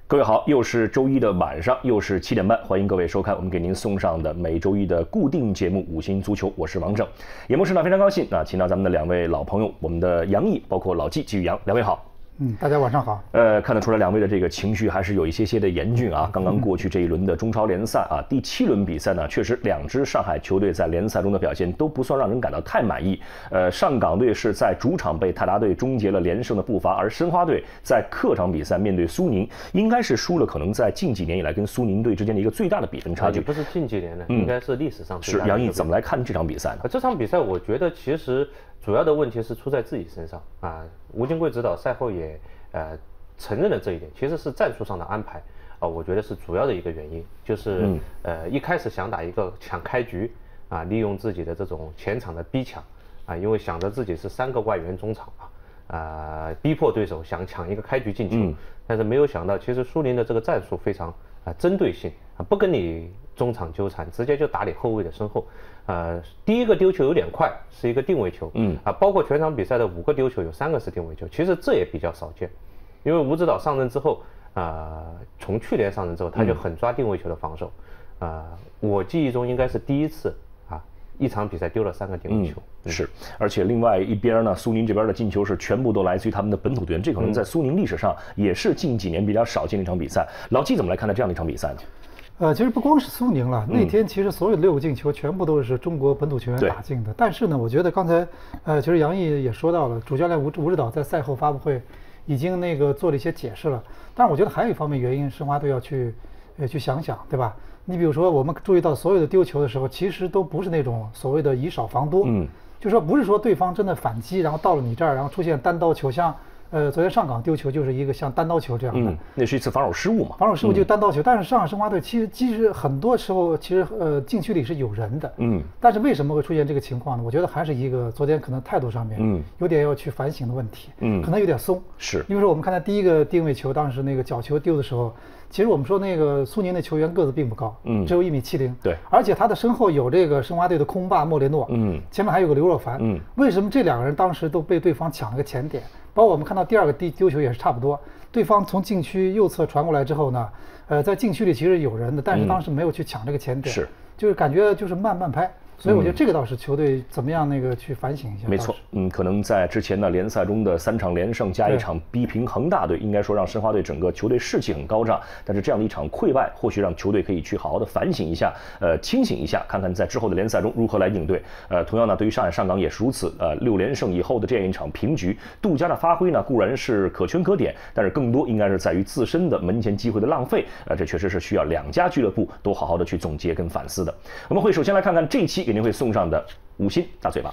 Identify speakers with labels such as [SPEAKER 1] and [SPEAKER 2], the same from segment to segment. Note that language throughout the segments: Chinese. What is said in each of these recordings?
[SPEAKER 1] 各位好，又是周一的晚上，又是7点半，欢迎各位收看我们给您送上的每周一的固定节目《五星足球》，我是王正。节目时呢非常高兴请到咱们的2位老朋友，我们的杨毅，包括老季季宇阳，2位好。
[SPEAKER 2] 大家晚上好。
[SPEAKER 1] 看得出来2位的这个情绪还是有一些的严峻啊。刚刚过去这一轮的中超联赛啊，第7轮比赛呢，确实2支上海球队在联赛中的表现都不算让人感到太满意。上港队是在主场被泰达队终结了连胜的步伐，而申花队在客场比赛面对苏宁，应该是输了可能在近几年以来跟苏宁队之间的一个最大的比分差距。
[SPEAKER 3] 不是近几年的，应该是历史上最大的。
[SPEAKER 1] 是杨毅怎么来看这场比赛呢？
[SPEAKER 3] 这场比赛我觉得其实主要的问题是出在自己身上啊。吴金贵指导赛后也承认了这一点，其实是战术上的安排我觉得是主要的一个原因，就是一开始想打一个抢开局啊，利用自己的这种前场的逼抢啊，因为想着自己是3个外援中场逼迫对手想抢一个开局进球，但是没有想到其实苏宁的这个战术非常针对性不跟你中场纠缠，直接就打你后卫的身后。第一个丢球有点快，是一个定位球，包括全场比赛的5个丢球有3个是定位球，其实这也比较少见。因为吴指导上任之后，从去年上任之后，他就很抓定位球的防守，我记忆中应该是第一次一场比赛丢了3个定位球。
[SPEAKER 1] 是，而且另外一边呢，苏宁这边的进球是全部都来自于他们的本土队员，这可能在苏宁历史上也是近几年比较少见的一场比赛。老季怎么来看待这样的一场比赛呢？
[SPEAKER 2] 其实不光是苏宁了，那天其实所有的6个进球全部都是中国本土球员打进的。但是呢，我觉得刚才其实杨毅也说到了，主教练吴指导在赛后发布会已经做了一些解释了。但是我觉得还有一方面原因，申花队要去想想，对吧？你比如说，我们注意到所有的丢球的时候，其实都不是那种所谓的以少防多，就是说不是说对方真的反击，然后到了你这儿，然后出现单刀球，像昨天上港丢球就是一个像单刀球这样的，
[SPEAKER 1] 那是一次防守失误嘛？
[SPEAKER 2] 防守失误就单刀球，但是上海申花队其实很多时候禁区里是有人的，但是为什么会出现这个情况呢？我觉得还是一个昨天可能态度上面，有点要去反省的问题，可能有点松，
[SPEAKER 1] 是
[SPEAKER 2] 因为说我们看他第一个定位球，当时那个角球丢的时候，其实我们说那个苏宁的球员个子并不高，只有1.70米，
[SPEAKER 1] 对，
[SPEAKER 2] 而且他的身后有这个申花队的空霸莫雷诺，前面还有个刘若凡，为什么这2个人当时都被对方抢了个前点？包括我们看到第2个丢球也是差不多，对方从禁区右侧传过来之后呢，在禁区里其实有人的，但是当时没有去抢这个前点，就是感觉就是慢拍。所以我觉得这个倒是球队怎么样去反省一下。
[SPEAKER 1] 没错，可能在之前呢联赛中的3场连胜加1场逼平恒大队，应该说让申花队整个球队士气很高涨。但是这样的一场溃败，或许让球队可以去好好的反省一下，清醒一下，看看在之后的联赛中如何来应对。同样呢，对于上海上港也是如此。6连胜以后的这样一场平局，杜佳的发挥呢固然是可圈可点，但是更多应该是在于自身的门前机会的浪费。这确实是需要2家俱乐部都好好的去总结跟反思的。我们会首先来看看这一期给您会送上的5星大嘴巴。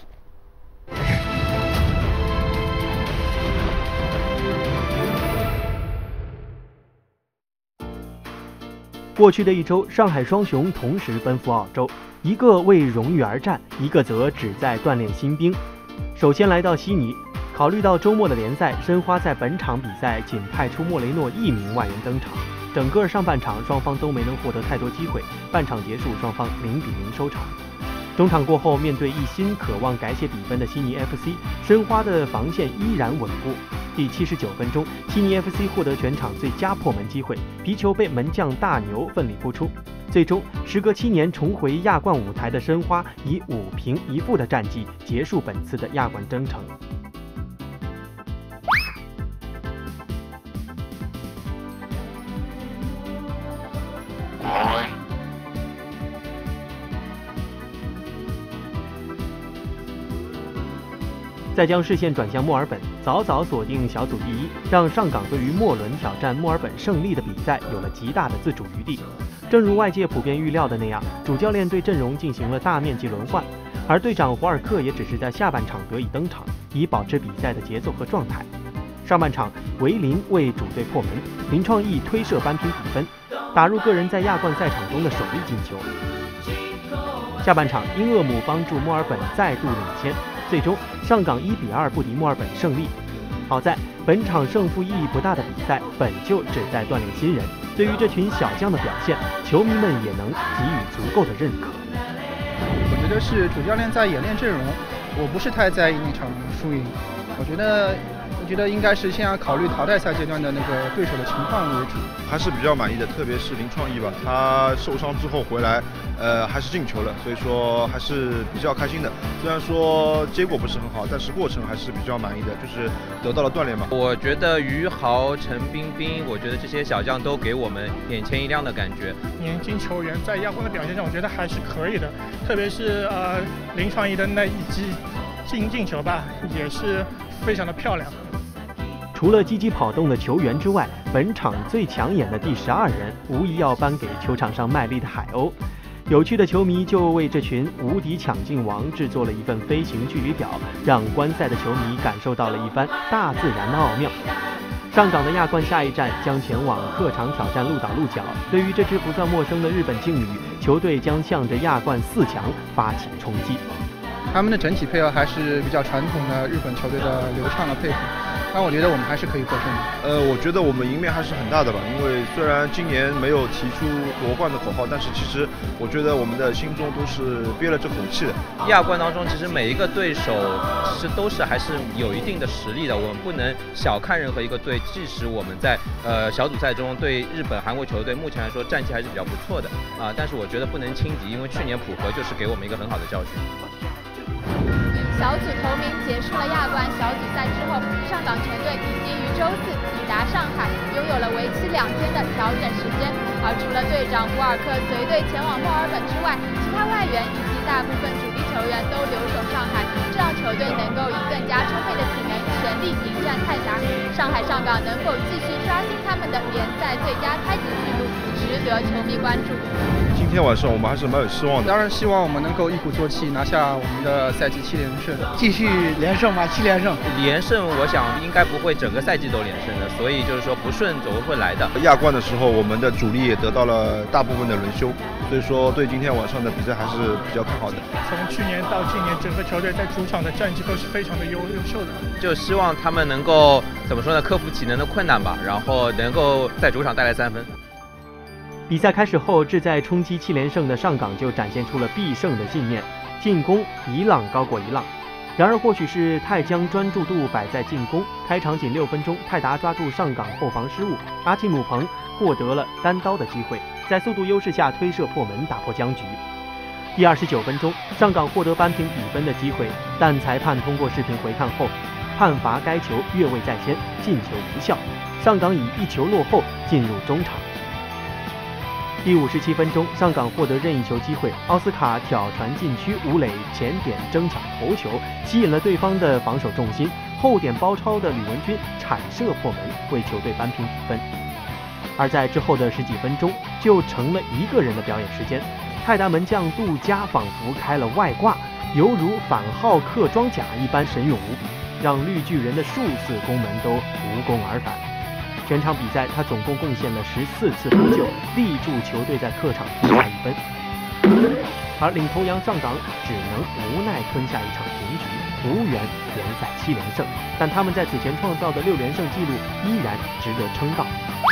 [SPEAKER 4] 过去的一周，上海双雄同时奔赴澳洲，一个为荣誉而战，一个则只在锻炼新兵。首先来到悉尼，考虑到周末的联赛，申花在本场比赛仅派出莫雷诺1名外援登场，整个上半场双方都没能获得太多机会，半场结束双方0-0收场。中场过后，面对一心渴望改写比分的悉尼 FC， 申花的防线依然稳固。第79分钟，悉尼 FC 获得全场最佳破门机会，皮球被门将大牛奋力扑出。最终，时隔7年重回亚冠舞台的申花以5平1负的战绩结束本次的亚冠征程。再将视线转向墨尔本，早早锁定小组第1，让上港对于末轮挑战墨尔本胜利的比赛有了极大的自主余地。正如外界普遍预料的那样，主教练对阵容进行了大面积轮换，而队长胡尔克也只是在下半场得以登场，以保持比赛的节奏和状态。上半场，维林为主队破门，林创义推射扳平比分，打入个人在亚冠赛场中的首粒进球。下半场，英厄姆帮助墨尔本再度领先，最终上港1-2不敌墨尔本胜利。好在本场胜负意义不大的比赛本就旨在锻炼新人，对于这群小将的表现，球迷们也能给予足够的认可。
[SPEAKER 5] 我觉得是主教练在演练阵容，我不是太在意那场输赢。我觉得我觉得应该是先要考虑淘汰赛阶段的那个对手的情况为主。
[SPEAKER 6] 还是比较满意的，特别是林创意吧，他受伤之后回来，还是进球了，所以说还是比较开心的。虽然说结果不是很好，但是过程还是比较满意的，就是得到了锻炼嘛。
[SPEAKER 7] 我觉得于豪、陈彬彬，我觉得这些小将都给我们眼前一亮的感觉。
[SPEAKER 8] 年轻球员在亚冠的表现上，我觉得还是可以的，特别是林创意的那一记进球吧，也是非常的漂亮。
[SPEAKER 4] 除了积极跑动的球员之外，本场最抢眼的第12人，无疑要颁给球场上卖力的海鸥。有趣的球迷就为这群无敌抢镜王制作了一份飞行距离表，让观赛的球迷感受到了一番大自然的奥妙。上港的亚冠下一站将前往客场挑战鹿岛鹿角。对于这支不算陌生的日本劲旅，球队将向着亚冠4强发起冲击。
[SPEAKER 5] 他们的整体配合还是比较传统的日本球队的流畅的配合，但我觉得我们还是可以获胜的。
[SPEAKER 6] 我觉得我们赢面还是很大的吧，因为虽然今年没有提出夺冠的口号，但是其实我觉得我们的心中都是憋了这口气的。
[SPEAKER 7] 亚冠当中，其实每一个对手都是还是有一定的实力的，我们不能小看任何一个队。即使我们在小组赛中对日本、韩国球队目前来说战绩还是比较不错的但是我觉得不能轻敌，因为去年浦和就是给我们一个很好的教训。
[SPEAKER 9] 小组头名结束了亚冠小组赛之后，上港全队已经于周4抵达上海，拥有了为期2天的调整时间。而除了队长沃尔克随队前往墨尔本之外，其他外援以及大部分主力球员都留守上海，这让球队能够以更加充沛的体能全力迎战泰达。上海上港能否继续刷新他们的联赛最佳开局纪录，值得球迷关注。
[SPEAKER 6] 今天晚上我们还是蛮有希望的，
[SPEAKER 5] 当然希望我们能够一鼓作气拿下我们的赛季7连胜，继续连胜吧，7连胜。
[SPEAKER 7] 连胜我想应该不会整个赛季都连胜的，所以就是说不顺总会来的。
[SPEAKER 6] 亚冠的时候我们的主力也得到了大部分的轮休，所以说对今天晚上的比赛还是比较看好的。
[SPEAKER 8] 从去年到今年，整个球队在主场的战绩都是非常的优秀的。
[SPEAKER 7] 就希望他们能够怎么说呢，克服体能的困难吧，然后能够在主场带来3分。
[SPEAKER 4] 比赛开始后，志在冲击7连胜的上港就展现出了必胜的信念，进攻一浪高过一浪。然而，或许是泰将专注度摆在进攻，开场仅6分钟，泰达抓住上港后防失误，阿奇姆彭获得了单刀的机会，在速度优势下推射破门，打破僵局。第29分钟，上港获得扳平比分的机会，但裁判通过视频回看后，判罚该球越位在先，进球无效。上港以1球落后进入中场。第57分钟，上港获得任意球机会，奥斯卡挑传禁区，吴磊前点争抢头球，吸引了对方的防守重心，后点包抄的吕文君铲射破门，为球队扳平比分。而在之后的10几分钟，就成了一个人的表演时间，泰达门将杜佳仿佛开了外挂，犹如反浩克装甲一般神勇无比，让绿巨人的数次攻门都无功而返。全场比赛，他总共贡献了14次扑救，力助球队在客场拿下1分。而领头羊上港只能无奈吞下一场平局，无缘联赛7连胜。但他们在此前创造的6连胜纪录依然值得称道。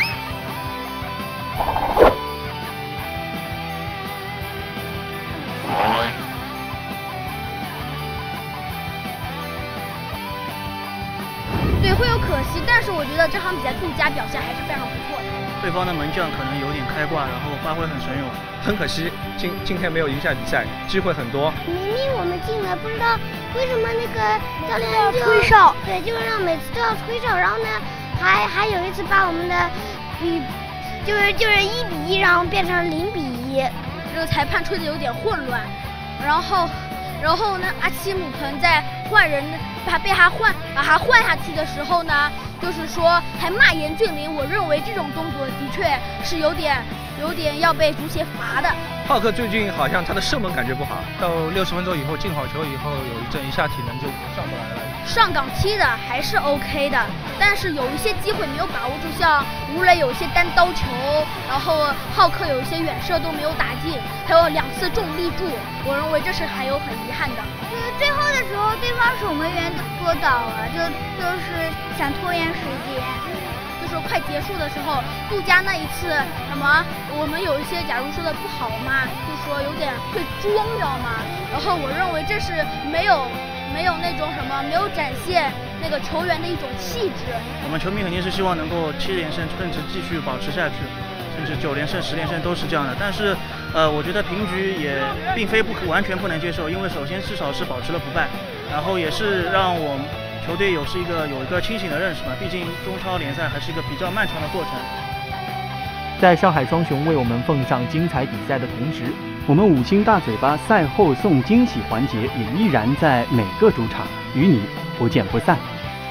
[SPEAKER 10] 对，会有可惜，但是我觉得这场比赛杜佳表现还是非常不错的。
[SPEAKER 8] 对方的门将可能有点开挂，然后发挥很神勇。
[SPEAKER 5] 很可惜，今天没有赢下比赛，机会很多。
[SPEAKER 11] 明明我们进了，不知道为什么那个教练就吹哨，对，就是让每次都要吹哨，然后呢，还有一次把我们的就是1比1，然后变成0比1，
[SPEAKER 10] 这个裁判吹的有点混乱，然后呢，阿奇姆彭在换人把他换下去的时候呢，就是说还骂严俊凌，我认为这种动作的确是有点要被足协罚的。
[SPEAKER 5] 浩克最近好像他的射门感觉不好，到60分钟以后进好球以后，一下体能就上不来了。
[SPEAKER 10] 上港踢的还是 OK 的，但是有一些机会没有把握住，像吴磊有一些单刀球，然后浩克有一些远射都没有打进，还有2次重力柱，我认为这是还有很遗憾的。
[SPEAKER 11] 最后的时候，对方守门员多倒了，就是想拖延时间。
[SPEAKER 10] 就是快结束的时候，杜佳那一次什么，我们有一些假如说的不好嘛，就说有点会装，知道吗？然后我认为这是没有那种什么，没有展现那个球员的一种气质。
[SPEAKER 12] 我们球迷肯定是希望能够7连胜，甚至继续保持下去，甚至9连胜、10连胜都是这样的。但是，我觉得平局也并非完全不能接受，因为首先至少是保持了不败，然后也是让我们球队有一个清醒的认识嘛。毕竟中超联赛还是一个比较漫长的过程。
[SPEAKER 4] 在上海双雄为我们奉上精彩比赛的同时，我们5星大嘴巴赛后送惊喜环节也依然在每个主场与你不见不散。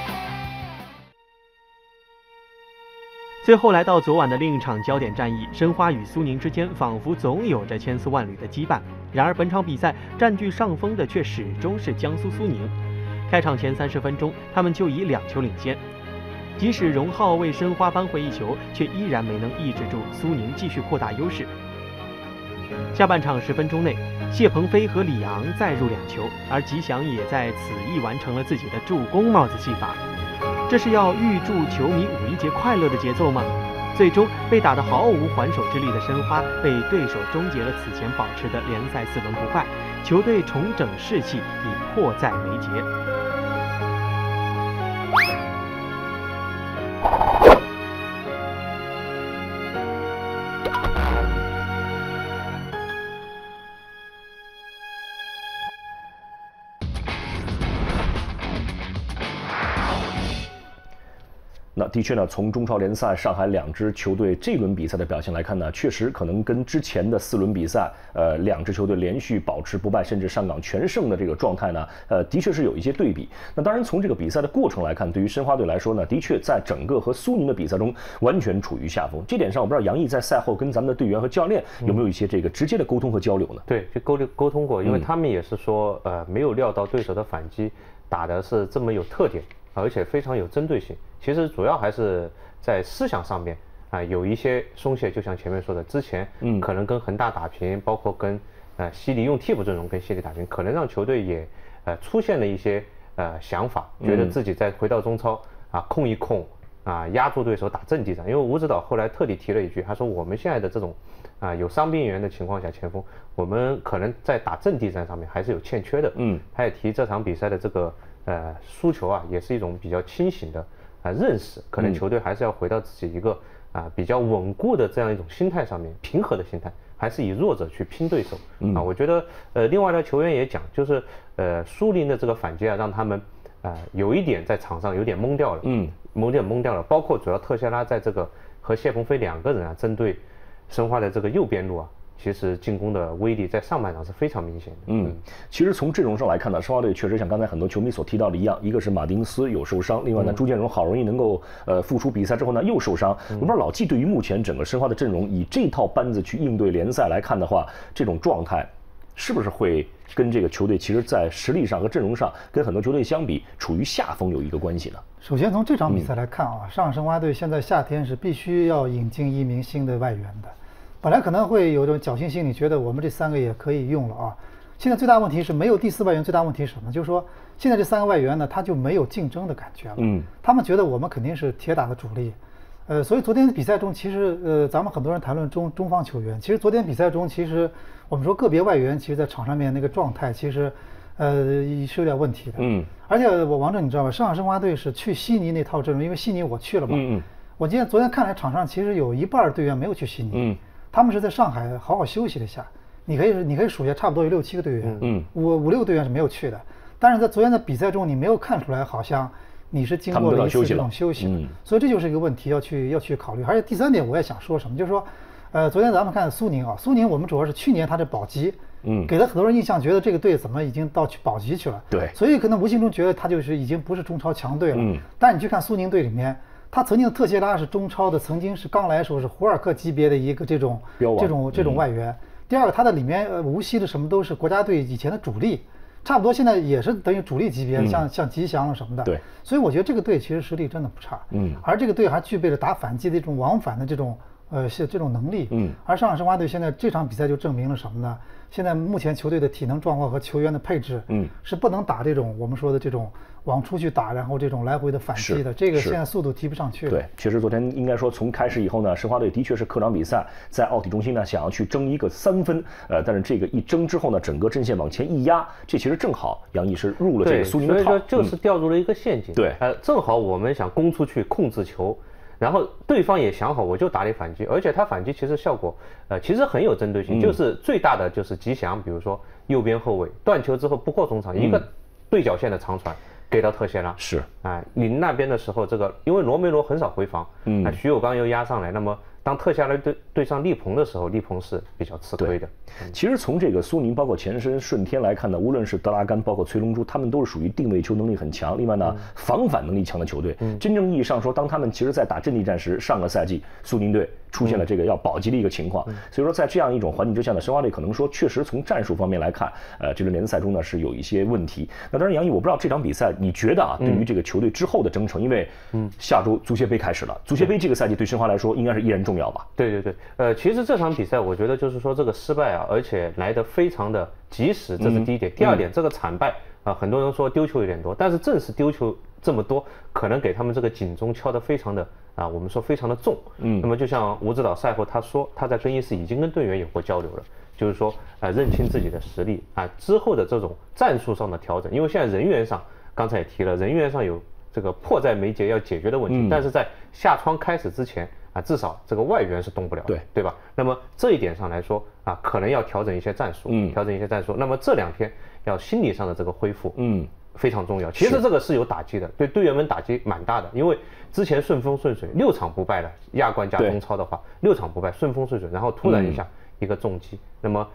[SPEAKER 4] 最后来到昨晚的另一场焦点战役，申花与苏宁之间仿佛总有着千丝万缕的羁绊。然而本场比赛占据上风的却始终是江苏苏宁。开场前30分钟，他们就以2球领先。即使荣浩为申花扳回1球，却依然没能抑制住苏宁继续扩大优势。下半场10分钟内，谢鹏飞和李昂再入2球，而吉祥也在此役完成了自己的助攻帽子戏法。这是要预祝球迷5·1节快乐的节奏吗？最终被打得毫无还手之力的申花被对手终结了此前保持的联赛4轮不败，球队重整士气已迫在眉睫。
[SPEAKER 1] 那的确呢，从中超联赛上海2支球队这轮比赛的表现来看呢，确实可能跟之前的4轮比赛，2支球队连续保持不败甚至上岗全胜的这个状态呢，的确是有一些对比。那当然从这个比赛的过程来看，对于申花队来说呢，的确在整个和苏宁的比赛中完全处于下风。这点上，我不知道杨毅在赛后跟咱们的队员和教练有没有一些这个直接的沟通和交流呢？
[SPEAKER 3] 对，就沟通过，因为他们也是说，没有料到对手的反击打的是这么有特点，而且非常有针对性。其实主要还是在思想上面有一些松懈，就像前面说的，之前可能跟恒大打平，包括跟悉尼用替补阵容跟悉尼打平，可能让球队也出现了一些想法，觉得自己再回到中超控一控压住对手打阵地战。因为吴指导后来特地提了一句，他说我们现在的这种有伤病员的情况下，前锋我们可能在打阵地战上面还是有欠缺的。他也提这场比赛的这个输球也是一种比较清醒的认识，可能球队还是要回到自己一个比较稳固的这样一种心态上面，平和的心态，还是以弱者去拼对手我觉得另外呢，球员也讲，就是苏宁的这个反击让他们有一点在场上有点懵掉了，懵掉了。包括主要特谢拉在这个和谢鹏飞2个人针对申花的这个右边路其实进攻的威力在上半场是非常明显的。
[SPEAKER 1] 其实从阵容上来看呢，申花队确实像刚才很多球迷所提到的一样，一个是马丁斯有受伤，另外呢朱建荣好容易能够复出比赛之后呢又受伤。我不知道老季对于目前整个申花的阵容以这套班子去应对联赛来看的话，这种状态是不是会跟这个球队其实在实力上和阵容上跟很多球队相比处于下风有一个关系呢？
[SPEAKER 2] 首先从这场比赛来看上海申花队现在夏天是必须要引进1名新的外援的。本来可能会有种侥幸心理，觉得我们这3个也可以用了现在最大问题是没有第4外援，最大问题是什么？就是说现在这3个外援呢，他就没有竞争的感觉了。他们觉得我们肯定是铁打的主力。所以昨天的比赛中，其实咱们很多人谈论中方球员，其实昨天比赛中，其实我们说个别外援，其实在场上面那个状态，其实是有点问题的。而且王正你知道吧，上海申花队是去悉尼那套阵容，因为悉尼我去了嘛。我昨天看来场上其实有一半队员没有去悉尼。他们是在上海好好休息了一下，你可以数下，差不多有6、7个队员，5、6个队员是没有去的。但是在昨天的比赛中，你没有看出来好像你是经过了一次这种休息，所以这就是一个问题要去考虑。而且第3点我也想说什么，就是说，昨天咱们看苏宁苏宁我们主要是去年他的保级，给了很多人印象，觉得这个队怎么已经到去保级去了，
[SPEAKER 1] 对，
[SPEAKER 2] 所以可能无形中觉得他就是已经不是中超强队了。但你去看苏宁队里面。他曾经的特谢拉是中超的，曾经是刚来的时候是胡尔克级别的一个这种外援。第二个，他的里面无锡的什么都是国家队以前的主力，差不多现在也是等于主力级别，像吉祥什么的。
[SPEAKER 1] 对，
[SPEAKER 2] 所以我觉得这个队其实实力真的不差。而这个队还具备了打反击的这种往返的这种这种能力。而上海申花队现在这场比赛就证明了什么呢？现在目前球队的体能状况和球员的配置，是不能打这种我们说的这种往出去打，然后这种来回的反击的，这个现在速度提不上去了。
[SPEAKER 1] 对，确实昨天应该说从开始以后呢，申花队的确是客场比赛，在奥体中心呢想要去争一个3分，但是这个一争之后呢，整个阵线往前一压，这其实正好杨毅是入了这个苏宁的套，
[SPEAKER 3] 所以说就是掉入了一个陷阱。
[SPEAKER 1] 对，
[SPEAKER 3] 正好我们想攻出去控制球。然后对方也想好，我就打你反击，而且他反击其实效果，其实很有针对性，就是最大的就是吉祥，比如说右边后卫断球之后不过中场，一个对角线的长传给到特谢拉，
[SPEAKER 1] 是
[SPEAKER 3] 你那边的时候，这个因为罗梅罗很少回防，徐有刚又压上来，那么当特谢拉对上利鹏的时候，利鹏是比较吃亏的。
[SPEAKER 1] 其实从这个苏宁包括前身顺天来看呢，无论是德拉甘包括崔龙洙，他们都是属于定位球能力很强，另外呢防反能力强的球队。真正意义上说，当他们其实在打阵地战时，上个赛季苏宁队出现了这个要保级的一个情况，所以说在这样一种环境之下呢，申花队可能说确实从战术方面来看，这个联赛中呢是有一些问题。那当然，杨毅，我不知道这场比赛你觉得对于这个球队之后的征程，因为下周足协杯开始了，足协杯这个赛季对申花来说应该是依然重要吧？
[SPEAKER 3] 对，其实这场比赛我觉得就是说这个失败而且来得非常的及时，这是第一点。第二点，这个惨败很多人说丢球有点多，但是正是丢球这么多，可能给他们这个警钟敲得非常的我们说非常的重。那么就像吴指导赛后他说，他在更衣室已经跟队员有过交流了，就是说认清自己的实力之后的这种战术上的调整，因为现在人员上刚才也提了，人员上有这个迫在眉睫要解决的问题，但是在夏窗开始之前至少这个外援是动不了的，对吧？那么这一点上来说可能要调整一些战术，调整一些战术。那么这2天要心理上的这个恢复，非常重要。其实这个是有打击的，对队员们打击蛮大的，因为之前顺风顺水6场不败了，亚冠加中超的话6场不败，顺风顺水，然后突然一下一个重击。那么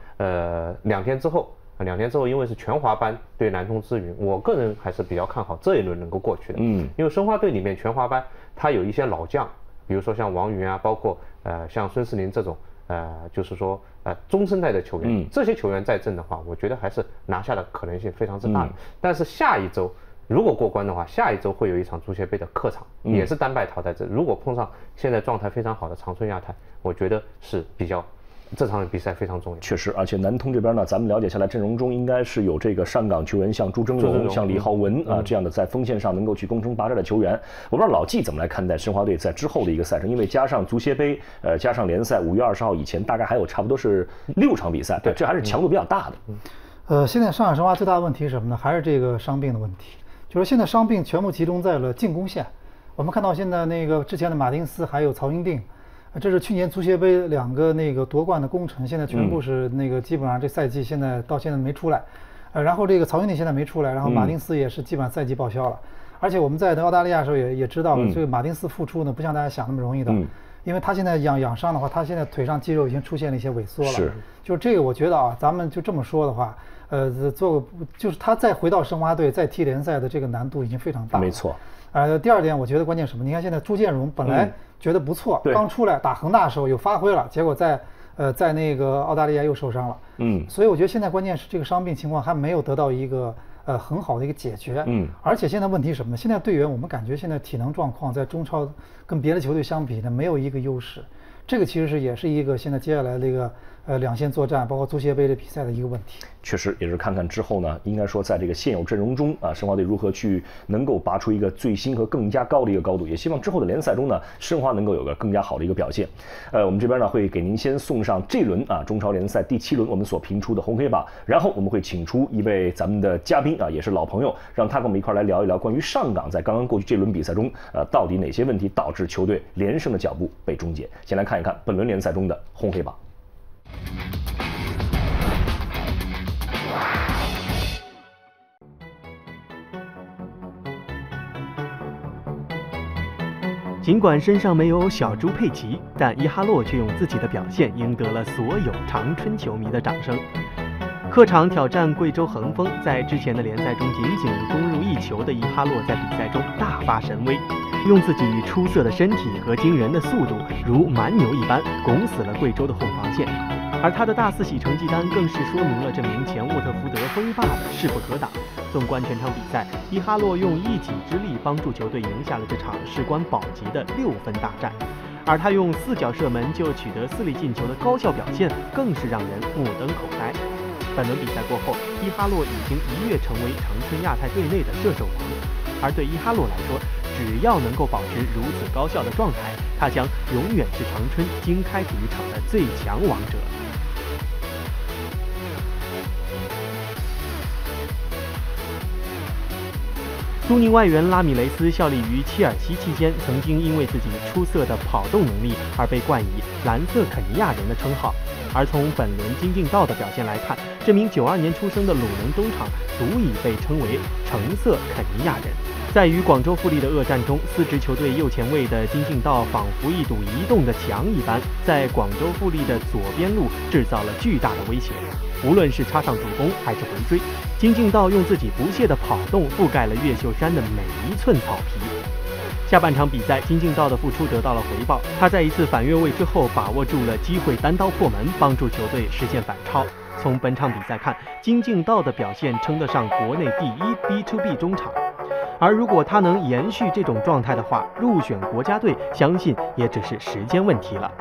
[SPEAKER 3] 2天之后，因为是全华班对南通之云，我个人还是比较看好这一轮能够过去的。因为申花队里面全华班他有一些老将，比如说像王云包括像孙世林这种就是说中生代的球员，这些球员在阵的话，我觉得还是拿下的可能性非常之大的。但是下一周如果过关的话，下一周会有一场足协杯的客场，也是单败淘汰制。如果碰上现在状态非常好的长春亚泰，我觉得是比较。这场比赛非常重要，
[SPEAKER 1] 确实，而且南通这边呢，咱们了解下来，阵容中应该是有这个上港球员，像朱峥嵘、像李浩文这样的在锋线上能够去攻城拔寨的球员。我不知道老季怎么来看待申花队在之后的一个赛程，因为加上足协杯，加上联赛，5月20号以前大概还有差不多是6场比赛，对，这还是强度比较大
[SPEAKER 2] 的。现在上海申花最大的问题是什么呢？还是这个伤病的问题，就是现在伤病全部集中在了进攻线。我们看到现在那个之前的马丁斯还有曹云定。这是去年足协杯2个那个夺冠的功臣，现在全部是那个基本上这赛季到现在没出来，然后这个曹云定现在没出来，然后马丁斯也是基本上赛季报销了，而且我们在澳大利亚的时候也知道了，这个马丁斯复出呢不像大家想那么容易的，因为他现在养伤的话，他现在腿上肌肉已经出现了一些萎缩了，就是这个我觉得咱们就这么说的话，就是他再回到申花队再踢联赛的这个难度已经非常大了，
[SPEAKER 1] 没错。
[SPEAKER 2] 第二点，我觉得关键什么？你看现在朱建荣本来觉得不错，刚出来打恒大的时候有发挥了，结果在那个澳大利亚又受伤了。所以我觉得现在关键是这个伤病情况还没有得到一个很好的一个解决。而且现在问题是什么呢？现在队员我们感觉现在体能状况在中超跟别的球队相比呢没有一个优势，这个其实也是一个现在接下来这个两线作战，包括足协杯的比赛的一个问题。
[SPEAKER 1] 确实也是看看之后呢，应该说在这个现有阵容中申花队如何去能够拔出一个最新和更加高的一个高度，也希望之后的联赛中呢，申花能够有个更加好的一个表现。我们这边呢会给您先送上这轮中超联赛第7轮我们所评出的红黑榜，然后我们会请出一位咱们的嘉宾也是老朋友，让他跟我们一块来聊一聊关于上港在刚刚过去这轮比赛中到底哪些问题导致球队连胜的脚步被终结。先来看一看本轮联赛中的红黑榜。
[SPEAKER 4] 尽管身上没有小猪佩奇，但伊哈洛却用自己的表现赢得了所有长春球迷的掌声。客场挑战贵州恒丰，在之前的联赛中仅仅攻入1球的伊哈洛在比赛中大发神威，用自己出色的身体和惊人的速度如蛮牛一般拱死了贵州的后防线。而他的大四喜成绩单更是说明了这名前沃特福德锋霸的势不可挡。纵观全场比赛，伊哈洛用一己之力帮助球队赢下了这场事关保级的6分大战。 而他用4脚射门就取得4粒进球的高效表现，更是让人目瞪口呆。本轮比赛过后，伊哈洛已经一跃成为长春亚泰队内的射手王，而对伊哈洛来说，只要能够保持如此高效的状态，他将永远是长春经开体育场的最强王者。苏宁外援拉米雷斯效力于切尔西期间，曾经因为自己出色的跑动能力而被冠以蓝色肯尼亚人的称号。而从本轮金敬道的表现来看，这名92年出生的鲁能中场足以被称为橙色肯尼亚人。在与广州富力的恶战中，4支球队右前卫的金敬道仿佛一堵移动的墙一般，在广州富力的左边路制造了巨大的威胁。无论是插上助攻还是回追，金敬道用自己不懈的跑动覆盖了越秀山的每一寸草皮。下半场比赛，金敬道的付出得到了回报，他在一次反越位之后把握住了机会，单刀破门，帮助球队实现反超。从本场比赛看，金敬道的表现称得上国内第一 B2B 中场。而如果他能延续这种状态的话，入选国家队相信也只是时间问题了。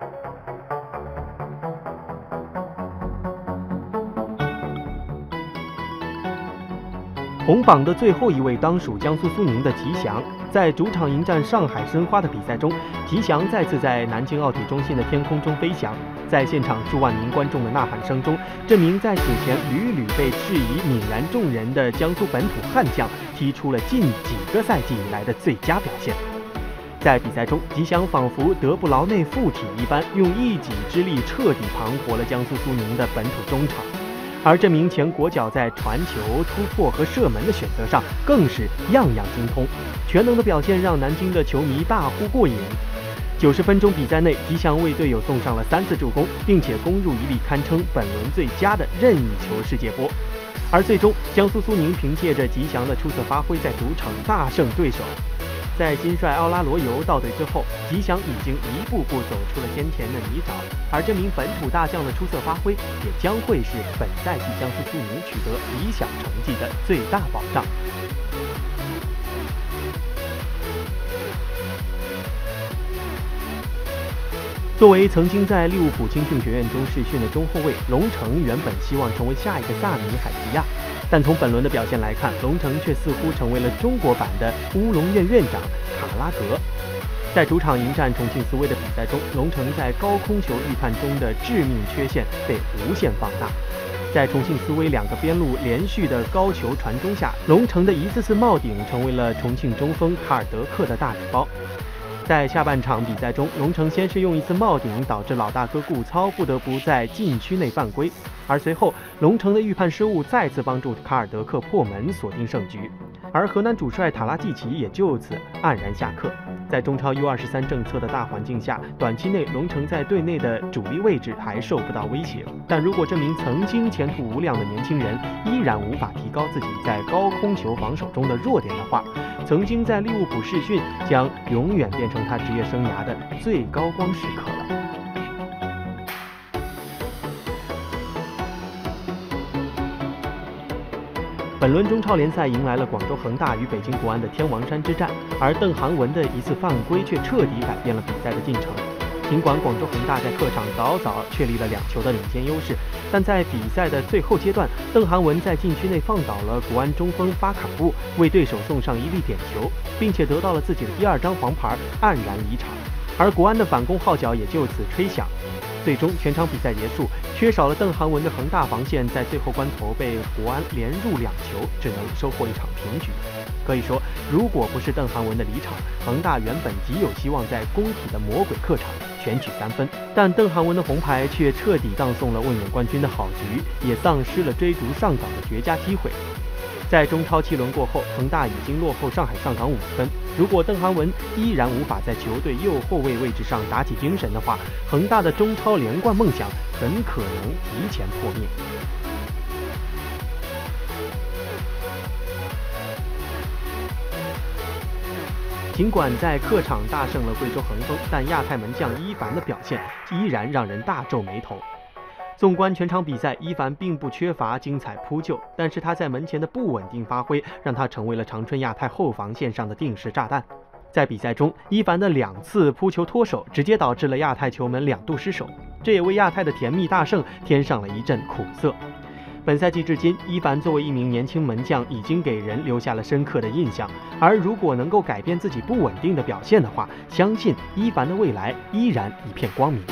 [SPEAKER 4] 红榜的最后一位当属江苏苏宁的吉祥，在主场迎战上海申花的比赛中，吉祥再次在南京奥体中心的天空中飞翔。在现场数万名观众的呐喊声中，这名在此前屡屡被质疑泯然众人的江苏本土悍将踢出了近几个赛季以来的最佳表现。在比赛中，吉祥仿佛德布劳内附体一般，用一己之力彻底盘活了江苏苏宁的本土中场。而这名前国脚在传球、突破和射门的选择上更是样样精通，全能的表现让南京的球迷大呼过瘾。90分钟比赛内，吉祥为队友送上了3次助攻，并且攻入一粒堪称本轮最佳的任意球世界波。而最终，江苏苏宁凭借着吉祥的出色发挥，在主场大胜对手。在新帅奥拉罗尤到队之后，吉祥已经一步步走出了先前的泥沼，而这名本土大将的出色发挥，也将会是本赛季江苏苏宁取得理想成绩的最大保障。作为曾经在利物浦青训学院中试训的中后卫，龙城原本希望成为下一个萨米海提亚，但从本轮的表现来看，龙城却似乎成为了中国版的乌龙院院长卡拉格。在主场迎战重庆斯威的比赛中，龙城在高空球预判中的致命缺陷被无限放大。在重庆斯威2个边路连续的高球传中下，龙城的一次次冒顶成为了重庆中锋卡尔德克的大礼包。在下半场比赛中，龙城先是用一次冒顶导致老大哥顾操不得不在禁区内犯规，而随后龙城的预判失误再次帮助卡尔德克破门锁定胜局，而河南主帅塔拉季奇也就此黯然下课。在中超 U23 政策的大环境下，短期内龙城在队内的主力位置还受不到威胁，但如果这名曾经前途无量的年轻人依然无法提高自己在高空球防守中的弱点的话，曾经在利物浦试训将永远变成他职业生涯的最高光时刻了。本轮中超联赛迎来了广州恒大与北京国安的天王山之战，而邓涵文的一次犯规却彻底改变了比赛的进程。尽管广州恒大在客场早早确立了2球的领先优势，但在比赛的最后阶段，邓涵文在禁区内放倒了国安中锋巴卡布，为对手送上一粒点球，并且得到了自己的第2张黄牌，黯然离场。而国安的反攻号角也就此吹响。最终全场比赛结束，缺少了邓涵文的恒大防线在最后关头被国安连入2球，只能收获一场平局。可以说，如果不是邓涵文的离场，恒大原本极有希望在工体的魔鬼客场全取3分，但邓涵文的红牌却彻底葬送了卫冕冠军的好局，也丧失了追逐上港的绝佳机会。在中超7轮过后，恒大已经落后上海上港5分。如果邓涵文依然无法在球队右后卫位置上打起精神的话，恒大的中超连冠梦想很可能提前破灭。尽管在客场大胜了贵州恒丰，但亚太门将伊凡的表现依然让人大皱眉头。纵观全场比赛，伊凡并不缺乏精彩扑救，但是他在门前的不稳定发挥，让他成为了长春亚泰后防线上的定时炸弹。 在比赛中，伊凡的2次扑球脱手，直接导致了亚太球门2度失手，这也为亚太的甜蜜大胜添上了一阵苦涩。本赛季至今，伊凡作为一名年轻门将，已经给人留下了深刻的印象。而如果能够改变自己不稳定的表现的话，相信伊凡的未来依然一片光明。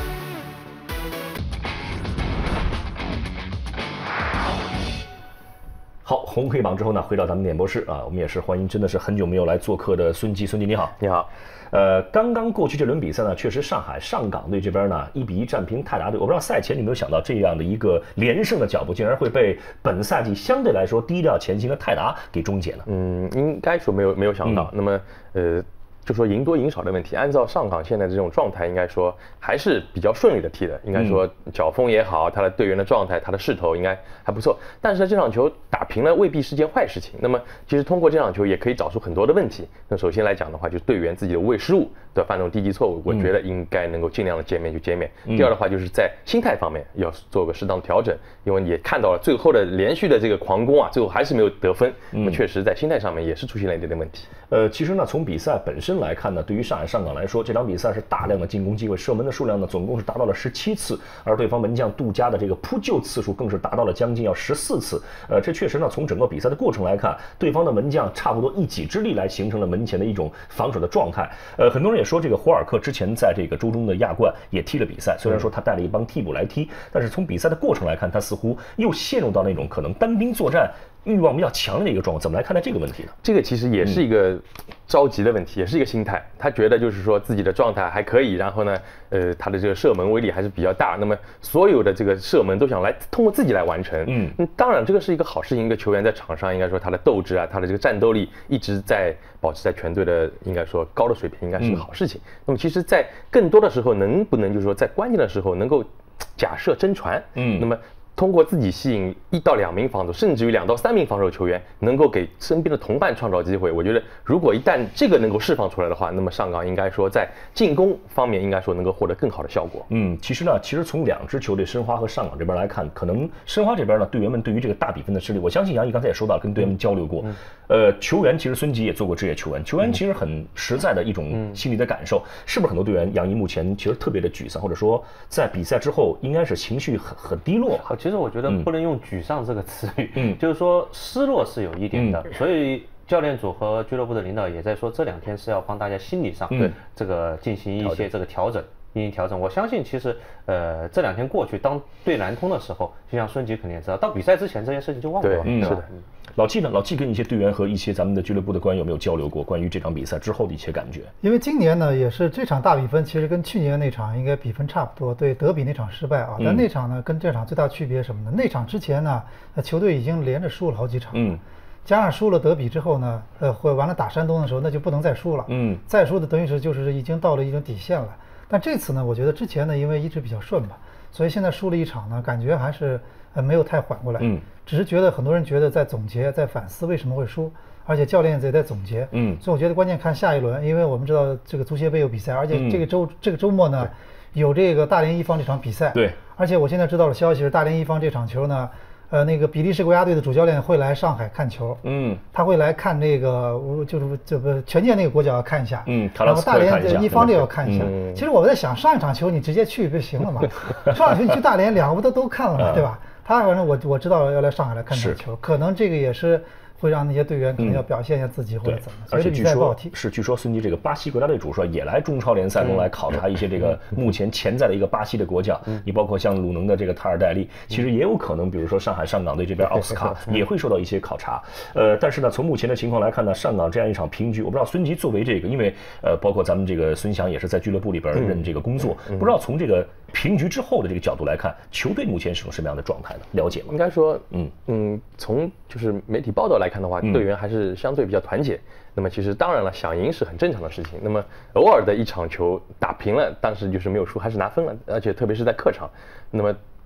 [SPEAKER 1] 好，红黑榜之后呢，回到咱们演播室啊，我们也是欢迎，真的是很久没有来做客的孙吉你好，
[SPEAKER 13] 你好。
[SPEAKER 1] 刚刚过去这轮比赛呢，确实上海上港队这边呢1-1战平泰达队。我不知道赛前你有没有想到这样的一个连胜的脚步，竟然会被本赛季相对来说低调前行的泰达给终结了。
[SPEAKER 13] 应该说没有想到。那么就说赢多赢少的问题，按照上港现在这种状态，应该说还是比较顺利的踢的。应该说脚风也好，他的队员的状态，他的势头应该还不错。但是这场球打平了未必是件坏事情。那么其实通过这场球也可以找出很多的问题。那首先来讲的话，就是队员自己的无谓失误，对吧？犯这种低级错误，我觉得应该能够尽量的减免就减免。第二的话，就是在心态方面要做个适当的调整，因为也看到了最后的连续的这个狂攻啊，最后还是没有得分。那么确实在心态上面也是出现了一点点问题。
[SPEAKER 1] 其实呢，从比赛本身来看呢，对于上海上港来说，这场比赛是大量的进攻机会，射门的数量呢总共是达到了17次，而对方门将杜佳的这个扑救次数更是达到了将近要14次。这确实呢，从整个比赛的过程来看，对方的门将差不多一己之力来形成了门前的一种防守的状态。很多人也说这个霍尔克之前在这个周中的亚冠也踢了比赛，虽然说他带了一帮替补来踢，但是从比赛的过程来看，他似乎又陷入到那种可能单兵作战欲望比较强的一个状况。怎么来看待这个问题呢？
[SPEAKER 13] 这个其实也是一个着急的问题，也是一个心态。他觉得就是说自己的状态还可以，然后呢，他的这个射门威力还是比较大。那么所有的这个射门都想来通过自己来完成。当然这个是一个好事情，一个球员在场上应该说他的斗志啊，他的这个战斗力一直在保持在全队的应该说高的水平，应该是个好事情。那么其实，在更多的时候，能不能就是说在关键的时候能够假设真传？那么通过自己吸引1到2名防守，甚至于2到3名防守球员，能够给身边的同伴创造机会。我觉得，如果一旦这个能够释放出来的话，那么上港应该说在进攻方面应该说能够获得更好的效果。
[SPEAKER 1] 其实从2支球队申花和上港这边来看，可能申花这边呢，队员们对于这个大比分的失利，我相信杨毅刚才也说到，跟队员们交流过。球员其实孙吉也做过职业球员，球员其实很实在的一种心理的感受，是不是很多队员杨毅目前其实特别的沮丧，或者说在比赛之后应该是情绪很低落？
[SPEAKER 3] 其实我觉得不能用沮丧这个词语，就是说失落是有一点的，所以教练组和俱乐部的领导也在说，这2天是要帮大家心理上这个进行一些这个调整。我相信其实这2天过去，当对南通的时候，就像孙吉肯定也知道，到比赛之前这件事情就忘不了。
[SPEAKER 1] 是的。老季呢？老季跟一些队员和一些咱们的俱乐部的官员有没有交流过关于这场比赛之后的一些感觉？
[SPEAKER 2] 因为今年呢，也是这场大比分，其实跟去年那场应该比分差不多，对德比那场失败啊。但那场呢，跟这场最大区别是什么呢？那场之前呢，球队已经连着输了好几场，加上输了德比之后呢，完了打山东的时候，那就不能再输了，再输的等于是就是已经到了一种底线了。但这次呢，我觉得之前呢，因为一直比较顺吧，所以现在输了一场呢，感觉还是没有太缓过来。只是觉得很多人觉得在总结，在反思为什么会输，而且教练也在总结。所以我觉得关键看下一轮，因为我们知道这个足协杯有比赛，而且这个周末呢有这个大连一方这场比赛。
[SPEAKER 1] 对。
[SPEAKER 2] 而且我现在知道的消息是，大连一方这场球呢，那个比利时国家队的主教练会来上海看球。他会来看那个就是这个权健那个国脚要看一下。然后大连一方这要看一下。其实我在想，上一场球你直接去不行了嘛？上场球你去大连2个都看了嘛，对吧？他反正我知道要来上海来看这球，可能这个也是会让那些队员可能要表现一下自己或者怎么。
[SPEAKER 1] 而且据说孙吉这个巴西国家队主帅也来中超联赛中来考察一些这个目前潜在的一个巴西的国脚。你包括像鲁能的这个塔尔戴利，其实也有可能，比如说上海上港队这边奥斯卡也会受到一些考察。但是呢，从目前的情况来看呢，上港这样一场平局，我不知道孙吉作为这个，因为包括咱们这个孙祥也是在俱乐部里边任这个工作，不知道从这个平局之后的这个角度来看，球队目前是种什么样的状态呢？了解吗？
[SPEAKER 13] 应该说，从就是媒体报道来看的话，队员还是相对比较团结。那么其实当然了，想赢是很正常的事情。那么偶尔的一场球打平了，当时就是没有输，还是拿分了，而且特别是在客场。那么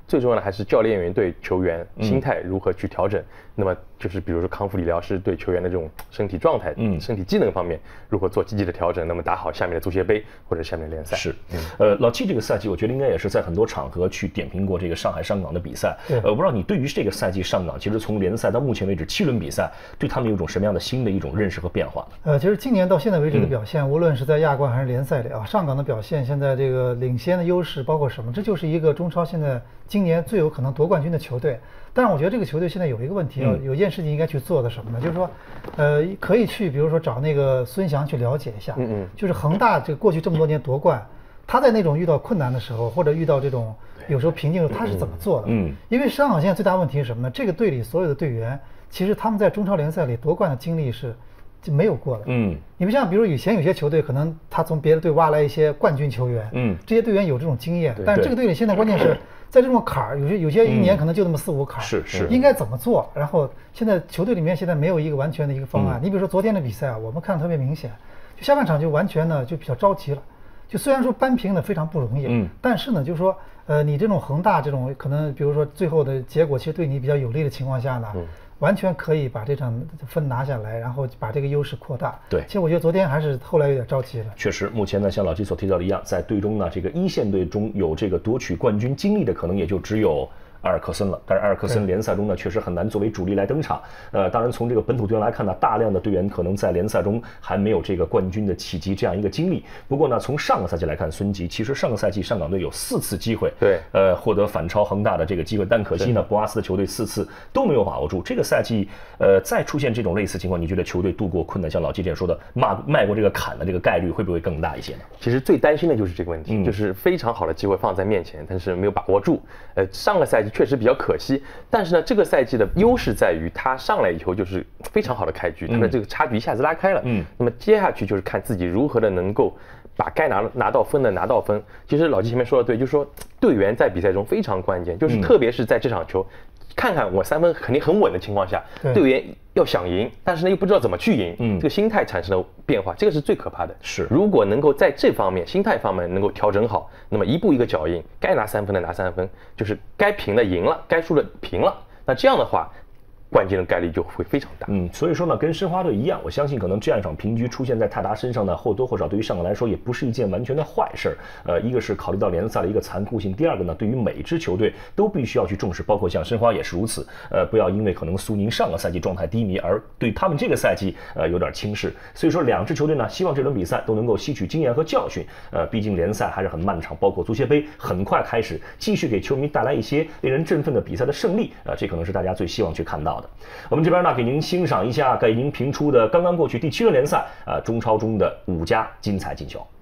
[SPEAKER 13] 最重要的还是教练员对球员心态如何去调整。那么就是比如说康复理疗师对球员的这种身体状态、身体机能方面如何做积极的调整，那么打好下面的足协杯或者下面的联赛。
[SPEAKER 1] 是，老季这个赛季，我觉得应该也是在很多场合去点评过这个上海上港的比赛。我不知道你对于这个赛季上港，其实从联赛到目前为止7轮比赛，对他们有一种什么样的新的一种认识和变化？
[SPEAKER 2] 其实今年到现在为止的表现，无论是在亚冠还是联赛里啊，上港的表现现在这个领先的优势包括什么？这就是一个中超现在今年最有可能夺冠军的球队。但是我觉得这个球队现在有一个问题，有一件事情应该去做的什么呢？就是说，可以去比如说找那个孙祥去了解一下，就是恒大这个过去这么多年夺冠，他在那种遇到困难的时候，或者遇到这种有时候瓶颈的时候，他是怎么做的？因为上港现在最大问题是什么呢？这个队里所有的队员，其实他们在中超联赛里夺冠的经历是没有过的。你不像比如以前有些球队，可能他从别的队挖来一些冠军球员，这些队员有这种经验，但是这个队里现在关键是在这种坎儿，有些一年可能就那么4、5坎儿，
[SPEAKER 1] 是
[SPEAKER 2] 应该怎么做？然后现在球队里面现在没有一个完全的一个方案。你比如说昨天的比赛啊，我们看得特别明显，就下半场就完全呢就比较着急了。就虽然说扳平呢非常不容易，但是呢就是说，你这种恒大这种可能，比如说最后的结果其实对你比较有利的情况下呢，完全可以把这场分拿下来，然后把这个优势扩大。
[SPEAKER 1] 对，
[SPEAKER 2] 其实我觉得昨天还是后来有点着急了。
[SPEAKER 1] 确实，目前呢，像老季所提到的一样，在队中呢，这个一线队中有这个夺取冠军经历的，可能也就只有埃尔克森了。但是埃尔克森联赛中呢，确实很难作为主力来登场。当然从这个本土队员来看呢，大量的队员可能在联赛中还没有这个冠军的契机这样一个经历。不过呢，从上个赛季来看，孙吉其实上个赛季上港队有4次机会，获得反超恒大的这个机会，但可惜呢，博阿斯的球队4次都没有把握住。这个赛季，再出现这种类似情况，你觉得球队度过困难，像老季这样说的，迈过这个坎的这个概率会不会更大一些呢？
[SPEAKER 13] 其实最担心的就是这个问题，就是非常好的机会放在面前，但是没有把握住。上个赛季确实比较可惜，但是呢，这个赛季的优势在于他上来以后就是非常好的开局，他的这个差距一下子拉开了。那么接下去就是看自己如何的能够把该拿到分的拿到分。其实老季前面说的对，就是说队员在比赛中非常关键，就是特别是在这场球，看看我3分肯定很稳的情况下，队员要想赢，但是呢又不知道怎么去赢，这个心态产生了变化，这个是最可怕的。
[SPEAKER 1] 是，
[SPEAKER 13] 如果能够在这方面心态方面能够调整好，那么一步一个脚印，该拿3分的拿3分，就是该平的赢了，该输的平了，那这样的话冠军的概率就会非常大。
[SPEAKER 1] 所以说呢，跟申花队一样，我相信可能这样一场平局出现在泰达身上呢，或多或少对于上港来说也不是一件完全的坏事。一个是考虑到联赛的一个残酷性，第二个呢，对于每支球队都必须要去重视，包括像申花也是如此。不要因为可能苏宁上个赛季状态低迷而对他们这个赛季有点轻视。所以说2支球队呢，希望这轮比赛都能够吸取经验和教训。毕竟联赛还是很漫长，包括足协杯很快开始，继续给球迷带来一些令人振奋的比赛的胜利。这可能是大家最希望去看到的。我们这边呢，给您欣赏一下给您评出的刚刚过去第7轮联赛中超中的5家精彩进球。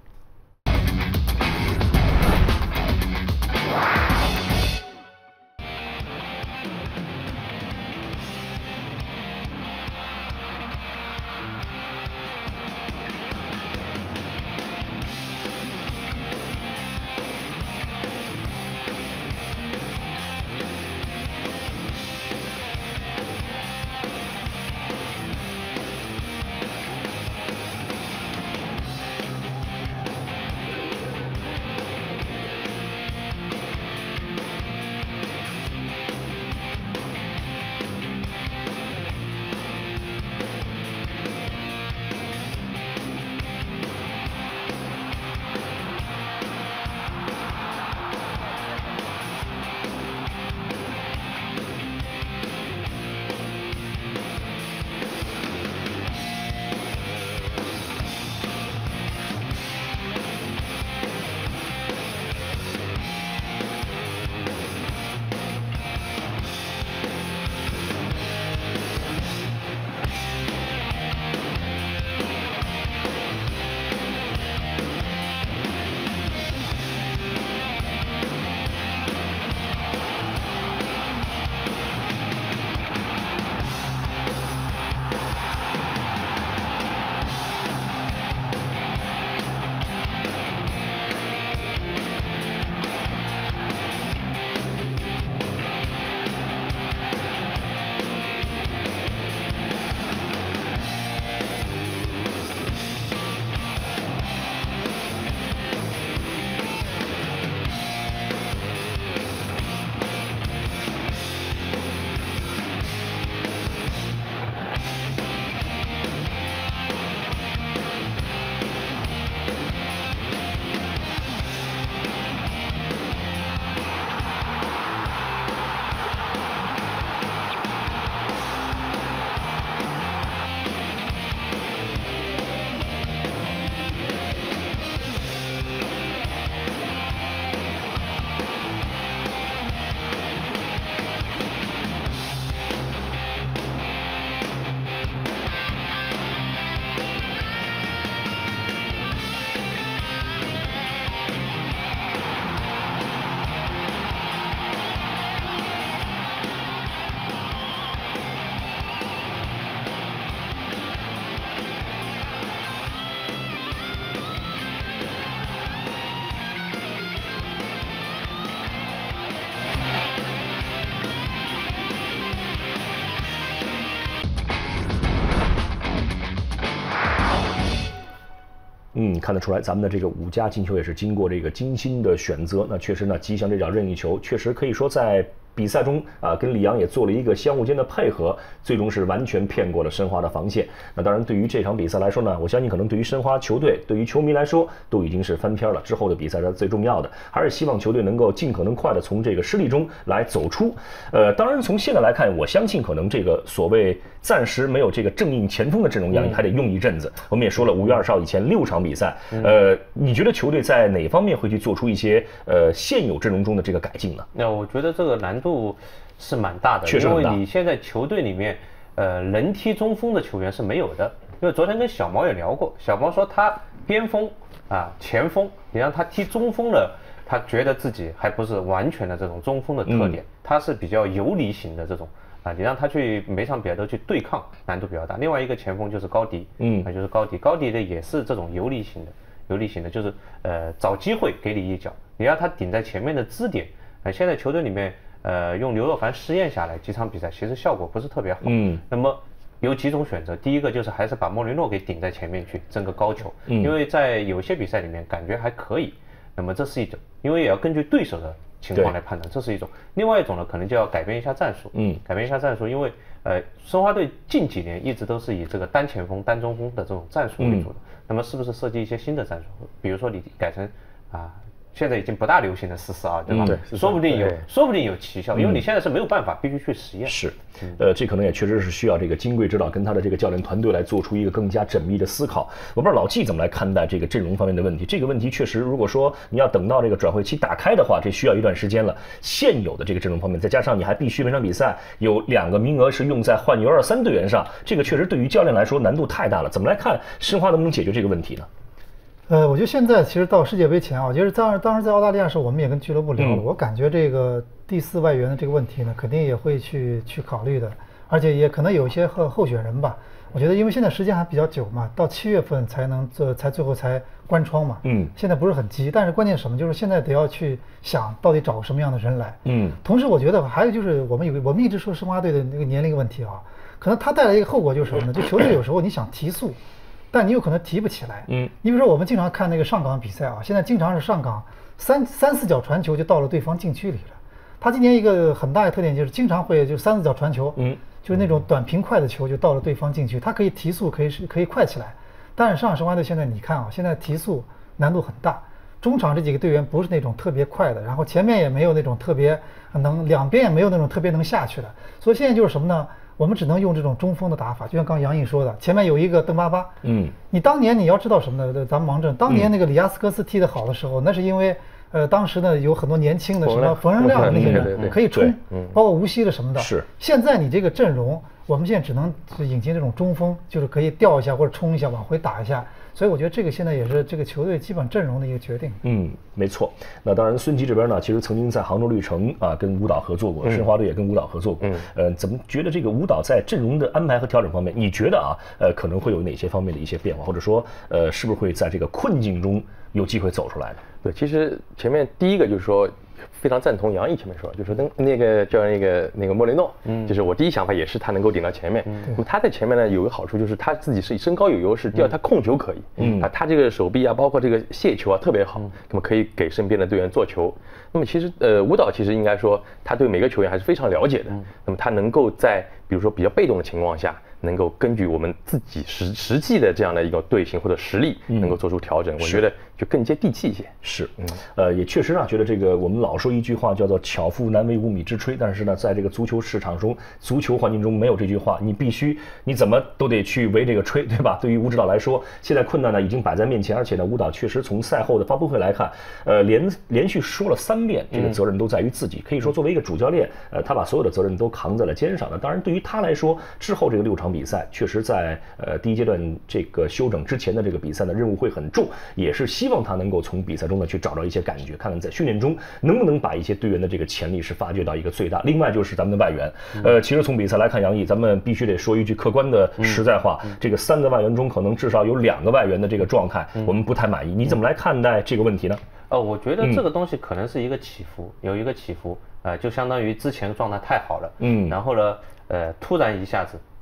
[SPEAKER 1] 看得出来，咱们的这个5家进球也是经过这个精心的选择。那确实呢，吉祥这脚任意球确实可以说在比赛中跟李阳也做了一个相互间的配合，最终是完全骗过了申花的防线。那当然，对于这场比赛来说呢，我相信可能对于申花球队、对于球迷来说，都已经是翻篇了。之后的比赛是最重要的，还是希望球队能够尽可能快的从这个失利中来走出。当然从现在来看，我相信可能这个所谓暂时没有这个正印前锋的阵容样，还得用一阵子。我们也说了，5月20号以前6场比赛，你觉得球队在哪方面会去做出一些现有阵容中的这个改进呢？
[SPEAKER 3] 那我觉得这个难度是蛮大的，
[SPEAKER 1] 确实很大，
[SPEAKER 3] 因为你现在球队里面，能踢中锋的球员是没有的。因为昨天跟小毛也聊过，小毛说他边锋前锋，你让他踢中锋了，他觉得自己还不是完全的这种中锋的特点，他是比较游离型的这种你让他去每场比赛都去对抗，难度比较大。另外一个前锋就是高迪，就是高迪的也是这种游离型的，就是找机会给你一脚，你让他顶在前面的支点。现在球队里面用刘若凡试验下来几场比赛，其实效果不是特别好。那么有几种选择，第一个就是还是把莫雷诺给顶在前面去争个高球，因为在有些比赛里面感觉还可以。那么这是一种，因为也要根据对手的情况来判断，这是一种。另外一种呢，可能就要改变一下战术，改变一下战术，因为申花队近几年一直都是以这个单前锋、单中锋的这种战术为主的。那么是不是设计一些新的战术？比如说你改成现在已经不大流行的4-4-2，对吧？说不定有奇效，因为你现在是没有办法，必须去实验。
[SPEAKER 1] 是，这可能也确实是需要这个金贵指导跟他的这个教练团队来做出一个更加缜密的思考。我不知道老季怎么来看待这个阵容方面的问题。这个问题确实，如果说你要等到这个转会期打开的话，这需要一段时间了。现有的这个阵容方面，再加上你还必须每场比赛有2个名额是用在换U23队员上，这个确实对于教练来说难度太大了。怎么来看申花能不能解决这个问题呢？
[SPEAKER 2] 我觉得现在其实到世界杯前我觉得当时在澳大利亚的时候，我们也跟俱乐部聊了，我感觉这个第4外援的这个问题呢，肯定也会去考虑的，而且也可能有一些候选人吧。我觉得因为现在时间还比较久嘛，到7月份才最后才关窗嘛，现在不是很急，但是关键什么，就是现在得要去想到底找什么样的人来，同时我觉得还有就是我们一直说申花队的那个年龄问题可能它带来一个后果就是什么呢？就球队有时候你想提速，但你有可能提不起来。你比如说我们经常看那个上港比赛现在经常是上港3-4脚传球就到了对方禁区里了。他今年一个很大的特点就是经常会就3-4脚传球，就是那种短平快的球就到了对方禁区，他可以提速，可以快起来。但是上海申花队现在你看现在提速难度很大，中场这几个队员不是那种特别快的，然后前面也没有那种特别两边也没有那种特别能下去的，所以现在就是什么呢？我们只能用这种中锋的打法，就像刚杨毅说的，前面有一个邓巴巴。你当年你要知道什么呢？咱们盲正当年那个里亚斯科斯踢得好的时候，那是因为当时呢有很多年轻的什么冯仁亮那些人可以冲，包括无锡的什么的。是。现在你这个阵容，我们现在只能引进这种中锋，就是可以调一下或者冲一下，往回打一下。所以我觉得这个现在也是这个球队基本阵容的一个决定。
[SPEAKER 1] 没错。那当然，孙吉这边呢，其实曾经在杭州绿城跟舞蹈合作过，申花队也跟舞蹈合作过。怎么觉得这个舞蹈在阵容的安排和调整方面，你觉得可能会有哪些方面的一些变化，或者说是不是会在这个困境中有机会走出来呢？
[SPEAKER 13] 对，其实前面第一个就是说，非常赞同杨毅前面说，就是那个叫那个莫雷诺，就是我第一想法也是他能够顶到前面。那么他在前面呢有个好处就是他自己是身高有优势，第二他控球可以，他这个手臂包括这个卸球特别好，那么可以给身边的队员做球。那么其实舞蹈其实应该说他对每个球员还是非常了解的，那么他能够在比如说比较被动的情况下，能够根据我们自己实际的这样的一个队形或者实力，能够做出调整。我觉得就更接地气一些。是，
[SPEAKER 1] 也确实觉得这个我们老说一句话叫做巧妇难为无米之炊，但是呢，在这个足球市场中、足球环境中没有这句话，你怎么都得去为这个吹，对吧？对于吴指导来说，现在困难呢已经摆在面前，而且呢，舞蹈确实从赛后的发布会来看，连续说了3遍，这个责任都在于自己。可以说，作为一个主教练，他把所有的责任都扛在了肩上的。当然，对于他来说，之后这个6场比赛，确实在第一阶段这个休整之前的这个比赛呢，任务会很重，也是希望他能够从比赛中呢去找到一些感觉，看看在训练中能不能把一些队员的这个潜力是发掘到一个最大。另外就是咱们的外援，其实从比赛来看，杨毅，咱们必须得说一句客观的实在话，这个3个外援中可能至少有2个外援的这个状态，我们不太满意。你怎么来看待这个问题呢？
[SPEAKER 3] 我觉得这个东西可能是一个起伏，有一个起伏，就相当于之前状态太好了，然后呢，突然一下子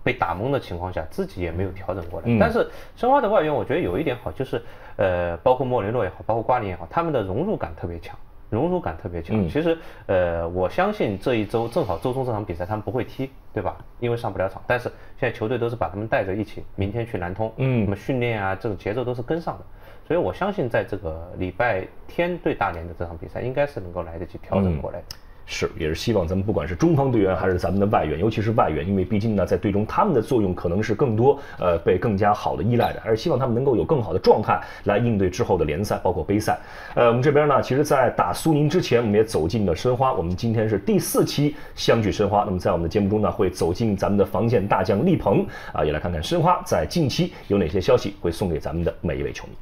[SPEAKER 3] 被打懵的情况下，自己也没有调整过来。但是申花的外援，我觉得有一点好，就是包括莫雷诺也好，包括瓜林也好，他们的融入感特别强。其实我相信这一周正好周中这场比赛他们不会踢，对吧？因为上不了场。但是现在球队都是把他们带着一起，明天去南通，那么训练啊，这个节奏都是跟上的。所以我相信在这个礼拜天对大连的这场比赛，应该是能够来得及调整过来的。
[SPEAKER 1] 是，也是希望咱们不管是中方队员还是咱们的外援，尤其是外援，因为毕竟呢，在队中他们的作用可能是更多，被更加好的依赖的，还是希望他们能够有更好的状态来应对之后的联赛，包括杯赛。我们这边呢，其实在打苏宁之前，我们也走进了申花。我们今天是第4期相聚申花，那么在我们的节目中呢，会走进咱们的防线大将力鹏也来看看申花在近期有哪些消息会送给咱们的每一位球迷。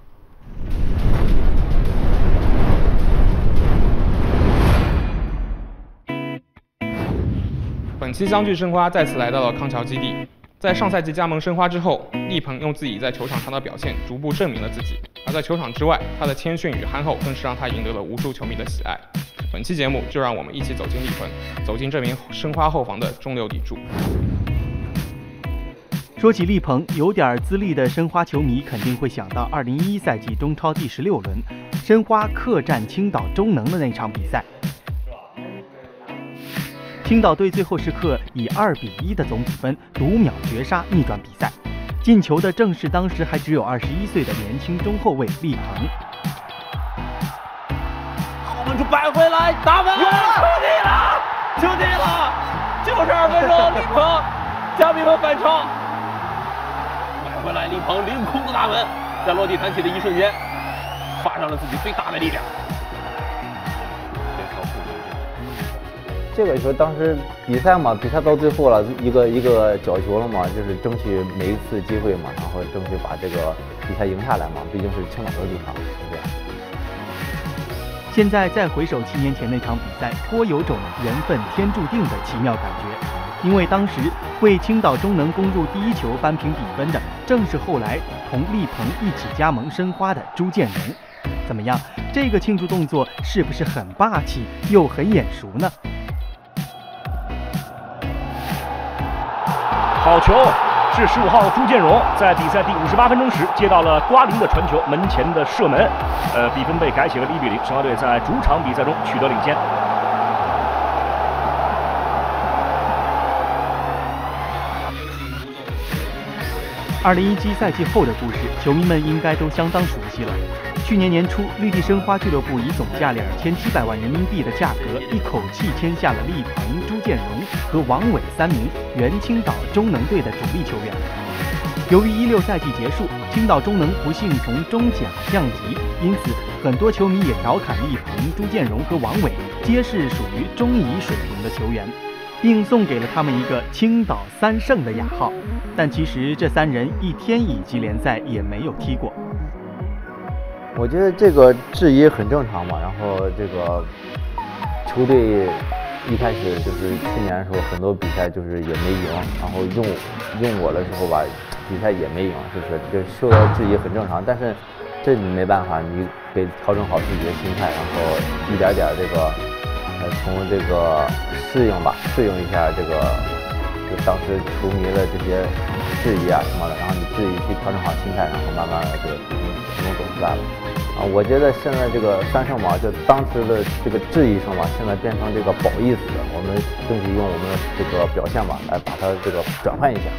[SPEAKER 14] 本期相聚申花再次来到了康桥基地。在上赛季加盟申花之后，力鹏用自己在球场上的表现逐步证明了自己，而在球场之外，他的谦逊与憨厚更是让他赢得了无数球迷的喜爱。本期节目就让我们一起走进力鹏，走进这名申花后防的中流砥柱。
[SPEAKER 4] 说起力鹏，有点资历的申花球迷肯定会想到2011赛季中超第16轮，申花客战青岛中能的那场比赛。青岛队最后时刻以2-1的总比分读秒绝杀逆转比赛，进球的正是当时还只有21岁的年轻中后卫力鹏。
[SPEAKER 15] 后门处摆回来，打门，球进了，92分钟，力鹏将比分反超，摆回来，力鹏凌空的大门，在落地弹起的一瞬间，发上了自己最大的力量。
[SPEAKER 16] 这个球当时比赛嘛，比赛到最后了，一个角球了嘛，就是争取每一次机会嘛，然后争取把这个比赛赢下来嘛，毕竟是青岛的主场，是这样。
[SPEAKER 4] 现在再回首7年前那场比赛，颇有种缘分天注定的奇妙感觉，因为当时为青岛中能攻入第1球扳平比分的，正是后来同力鹏一起加盟申花的朱建荣。怎么样，这个庆祝动作是不是很霸气又很眼熟呢？
[SPEAKER 17] 好球，是15号朱建荣在比赛第58分钟时接到了瓜林的传球，门前的射门，比分被改写了1-0，申花队在主场比赛中取得领先。
[SPEAKER 4] 2017赛季后的故事，球迷们应该都相当熟悉了。去年年初，绿地申花俱乐部以总价2700万人民币的价格，一口气签下了力鹏、朱建荣和王伟3名原青岛中能队的主力球员。由于16赛季结束，青岛中能不幸从中甲降级，因此很多球迷也调侃力鹏、朱建荣和王伟皆是属于中乙水平的球员，并送给了他们一个青岛3圣的雅号。但其实这3人一天乙级联赛也没有踢过。
[SPEAKER 16] 我觉得这个质疑很正常嘛，然后这个球队一开始就是去年的时候很多比赛就是也没赢，然后用我的时候吧，比赛也没赢，就是这受到质疑很正常。但是这你没办法，你得调整好自己的心态，然后一点点这个从这个适应一下这个就当时球迷的这些质疑啊什么的，然后你自己去调整好心态，然后慢慢的这个从中走出来了。我觉得现在这个3胜嘛，就当时的这个质疑声嘛，现在变成这个褒义词，我们争取用我们的这个表现吧，来把它这个转换一下。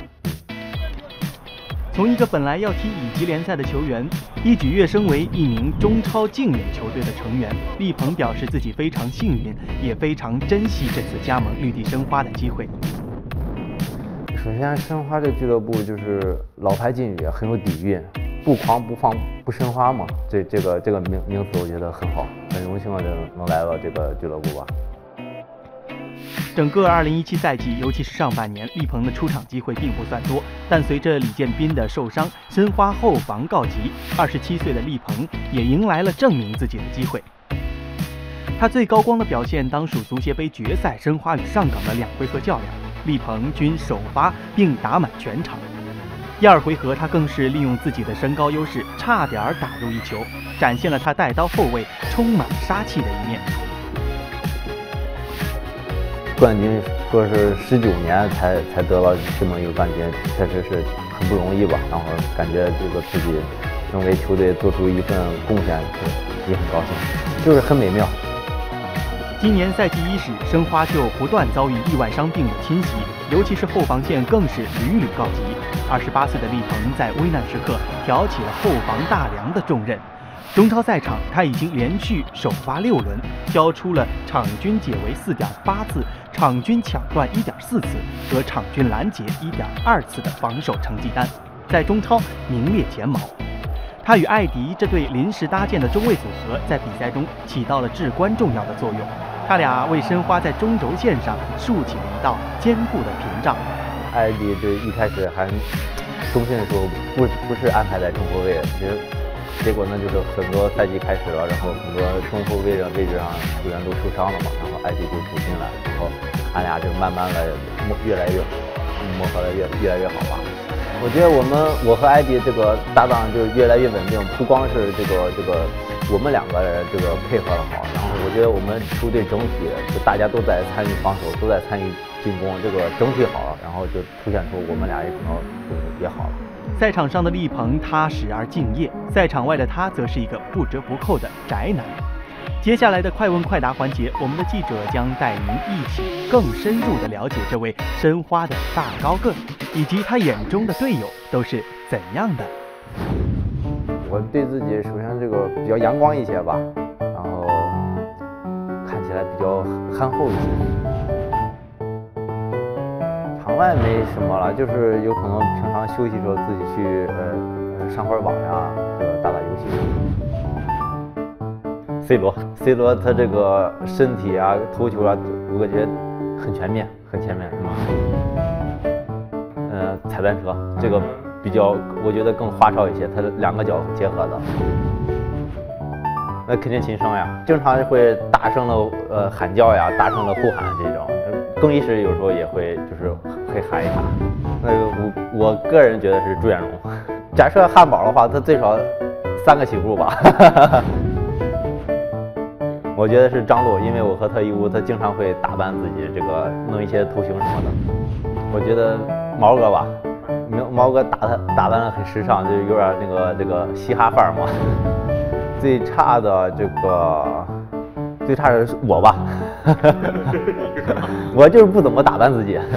[SPEAKER 4] 从一个本来要踢乙级联赛的球员，一举跃升为一名中超竞演球队的成员，力鹏表示自己非常幸运，也非常珍惜这次加盟绿地申花的机会。
[SPEAKER 16] 首先，申花这个俱乐部就是老牌劲旅，很有底蕴，不狂不放不申花嘛，这个名词我觉得很好，很荣幸的能来到这个俱乐部吧。
[SPEAKER 4] 整个2017赛季，尤其是上半年，力鹏的出场机会并不算多，但随着李建斌的受伤，申花后防告急，27岁的力鹏也迎来了证明自己的机会。他最高光的表现当属足协杯决赛申花与上港的2回合较量，力鹏均首发并打满全场。第2回合，他更是利用自己的身高优势，差点打入1球，展现了他带刀后卫充满杀气的一面。
[SPEAKER 16] 冠军，说是19年才得到这么一个冠军，确实是很不容易吧。然后感觉这个自己能为球队做出一份贡献，也很高兴，就是很美妙。
[SPEAKER 4] 今年赛季伊始，申花就不断遭遇意外伤病的侵袭，尤其是后防线更是屡屡告急。28岁的厉鹏在危难时刻挑起了后防大梁的重任。中超赛场，他已经连续首发6轮，交出了场均解围4.8次、场均抢断1.4次和场均拦截1.2次的防守成绩单，在中超名列前茅。他与艾迪这对临时搭建的中卫组合，在比赛中起到了至关重要的作用。他俩为申花在中轴线上竖起了一道坚固的屏障。
[SPEAKER 16] 艾迪这一开始还冬训的时候不是安排在中后卫的，其实结果呢就是很多赛季开始了，然后很多中后卫的位置上球员都受伤了嘛，然后艾迪就补进来，然后俺俩就慢慢的越来越磨合的越来越好吧。我觉得我和艾迪这个搭档就越来越稳定，不光是这个我们2个人这个配合的好，然后我觉得我们球队整体就大家都在参与防守，都在参与进攻，这个整体好了，然后就凸显出我们俩也可能也好了。
[SPEAKER 4] 赛场上的厉鹏踏实而敬业，赛场外的他则是一个不折不扣的宅男。接下来的快问快答环节，我们的记者将带您一起更深入地了解这位申花的大高个，以及他眼中的队友都是怎样的。
[SPEAKER 16] 我对自己首先这个比较阳光一些吧，然后看起来比较憨厚一些。场外没什么了，就是有可能平常休息的时候自己去上会儿网呀，这个打打游戏。C 罗他这个身体啊、头球啊，我觉得很全面，踩单车这个比较，我觉得更花哨一些，他2个脚结合的，那肯定琴声呀，经常会大声的喊叫呀，大声的呼喊这种。更衣室有时候也会就是会喊一喊。那个我个人觉得是朱彦荣。假设汉堡的话，他最少3个起步吧。我觉得是张璐，因为我和他一屋，他经常会打扮自己，这个弄一些头型什么的。我觉得毛哥吧，毛哥打扮得很时尚，就有点这个嘻哈范儿嘛。最差的是我吧，我就是不怎么打扮自己。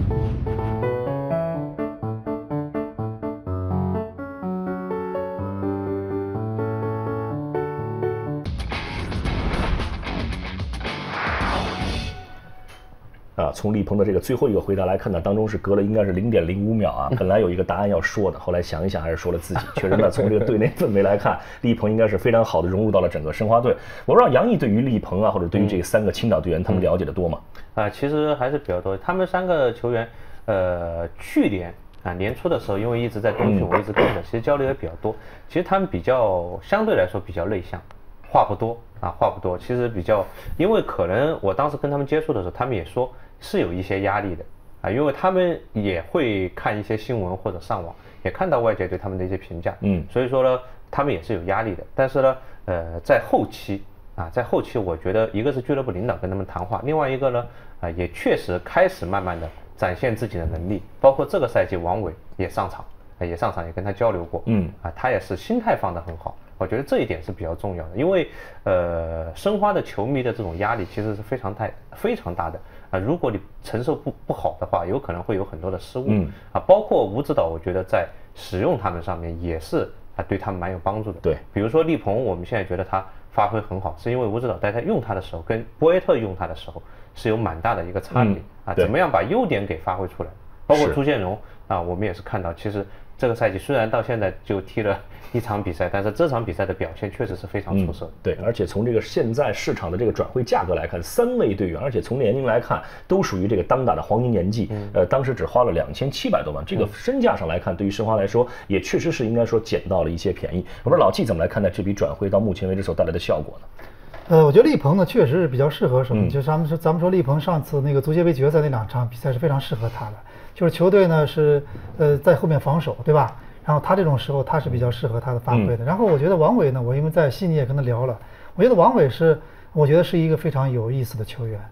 [SPEAKER 1] 从厉鹏的这个最后一个回答来看呢，当中是隔了应该是0.05秒啊。本来有一个答案要说的，后来想一想还是说了自己。确实呢，从这个队内氛围来看，厉鹏应该是非常好的融入到了整个申花队。我不知道杨毅对于厉鹏啊，或者对于这3个青岛队员，他们了解的多吗？
[SPEAKER 3] 其实还是比较多。他们3个球员，去年年初的时候，因为一直在冬训，我一直跟着，其实交流也比较多。其实他们相对来说比较内向，话不多。其实因为可能我当时跟他们接触的时候，他们也说是有一些压力的因为他们也会看一些新闻或者上网，也看到外界对他们的一些评价，所以说呢，他们也是有压力的。但是呢，在后期，我觉得一个是俱乐部领导跟他们谈话，另外一个呢，也确实开始慢慢的展现自己的能力，包括这个赛季王伟也上场也跟他交流过，他也是心态放得很好。我觉得这一点是比较重要的，因为申花的球迷的这种压力其实是非常大的如果你承受不好的话，有可能会有很多的失误包括吴指导，我觉得在使用他们上面也是对他们蛮有帮助的。
[SPEAKER 1] 对，
[SPEAKER 3] 比如说厉鹏，我们现在觉得他发挥很好，是因为吴指导在他用他的时候跟博耶特用他的时候是有蛮大的一个差别怎么样把优点给发挥出来，包括朱建荣我们也是看到，其实这个赛季虽然到现在就踢了1场比赛，但是这场比赛的表现确实是非常出色
[SPEAKER 1] 对，而且从这个现在市场的这个转会价格来看，3位队员，而且从年龄来看，都属于这个当打的黄金年纪。当时只花了2700多万，这个身价上来看，对于申花来说，也确实是应该说捡到了一些便宜。我不知道老季怎么来看待这笔转会到目前为止所带来的效果呢？
[SPEAKER 2] 我觉得厉鹏呢确实是比较适合什么，就是咱们说厉鹏上次那个足协杯决赛那2场比赛是非常适合他的，就是球队呢是在后面防守，对吧？然后他这种时候他是比较适合他的发挥的。然后我觉得王伟呢，我因为在悉尼也跟他聊了，我觉得王伟我觉得是一个非常有意思的球员。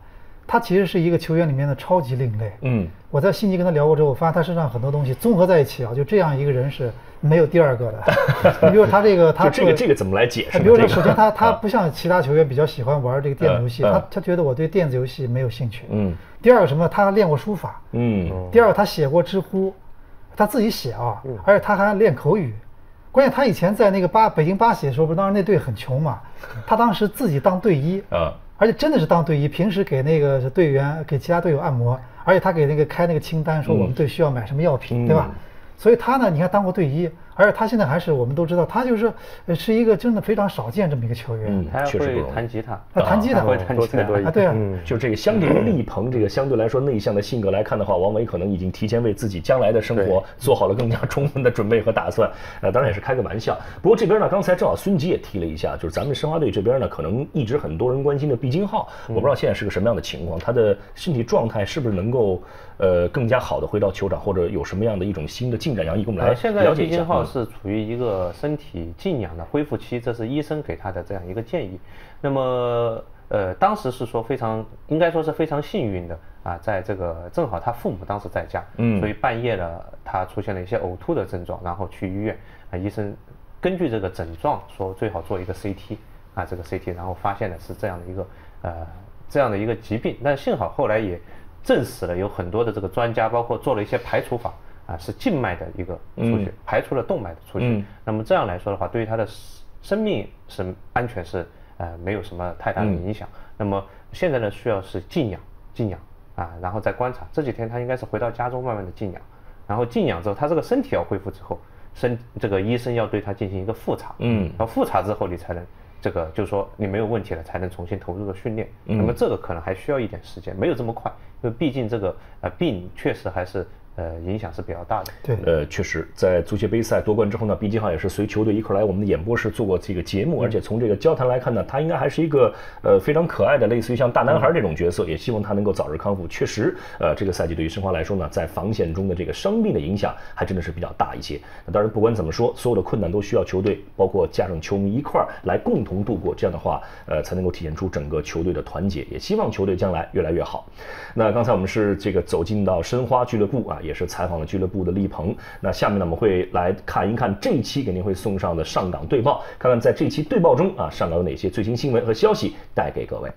[SPEAKER 2] 他其实是一个球员里面的超级另类。我在悉尼跟他聊过之后，我发现他身上很多东西综合在一起啊，就这样一个人是没有第二个的。你比如他这个，
[SPEAKER 1] 这个怎么来解释？
[SPEAKER 2] 比如说，首先他不像其他球员比较喜欢玩这个电子游戏，他觉得我对电子游戏没有兴趣。第二个什么？他练过书法。第二个他写过知乎，他自己写啊，而且他还练口语。关键他以前在那个北京巴西的时候，不是当时那队很穷嘛，他当时自己当队医而且真的是当队医，平时给那个队员给其他队友按摩，而且他给那个开那个清单，说我们队需要买什么药品，对吧？所以他呢，你看当过队医，而且他现在还是我们都知道，他就是是一个真的非常少见这么一个球员。
[SPEAKER 3] 他
[SPEAKER 1] 确实
[SPEAKER 3] 会弹吉他，
[SPEAKER 2] 弹吉他
[SPEAKER 3] 会弹吉他
[SPEAKER 2] 啊，对啊，
[SPEAKER 1] 就这个相对于力鹏这个相对来说内向的性格来看的话，王维可能已经提前为自己将来的生活做好了更加充分的准备和打算。当然也是开个玩笑。不过这边呢，刚才正好孙吉也提了一下，就是咱们申花队这边呢，可能一直很多人关心的毕金浩，我不知道现在是个什么样的情况，他的身体状态是不是能够更加好的回到球场，或者有什么样的一种新的进展？杨毅给我们来了解一下。
[SPEAKER 3] 现在毕金浩是处于一个身体静养的恢复期，这是医生给他的这样一个建议。那么当时是说应该说是非常幸运的啊，在这个正好他父母当时在家，所以半夜呢他出现了一些呕吐的症状，然后去医院啊，医生根据这个症状说最好做一个 CT 啊，这个 CT 然后发现的是这样的一个疾病，但幸好后来也证实了有很多的这个专家包括做了一些排除法啊，是静脉的一个出血，排除了动脉的出血。那么这样来说的话，对于他的生命是安全是没有什么太大的影响。那么现在呢，需要是静养啊，然后再观察。这几天他应该是回到家中慢慢的静养，然后静养之后，他这个身体要恢复之后，这个医生要对他进行一个复查，然后复查之后你才能这个就是说你没有问题了，才能重新投入的训练。那么这个可能还需要一点时间，没有这么快，因为毕竟这个病确实还是影响是比较大的。
[SPEAKER 2] 对，
[SPEAKER 1] 确实，在足协杯赛夺冠之后呢，毕金浩也是随球队一块来我们的演播室做过这个节目，而且从这个交谈来看呢，他应该还是一个非常可爱的，类似于像大男孩这种角色，也希望他能够早日康复。确实，这个赛季对于申花来说呢，在防线中的这个伤病的影响还真的是比较大一些。那当然，不管怎么说，所有的困难都需要球队，包括加上球迷一块来共同度过，这样的话，才能够体现出整个球队的团结。也希望球队将来越来越好。那刚才我们是这个走进到申花俱乐部啊，也是采访了俱乐部的力鹏。那下面呢，我们会来看一看这一期给您会送上的上港队报，看看在这期队报中啊，上港有哪些最新新闻和消息带给各位。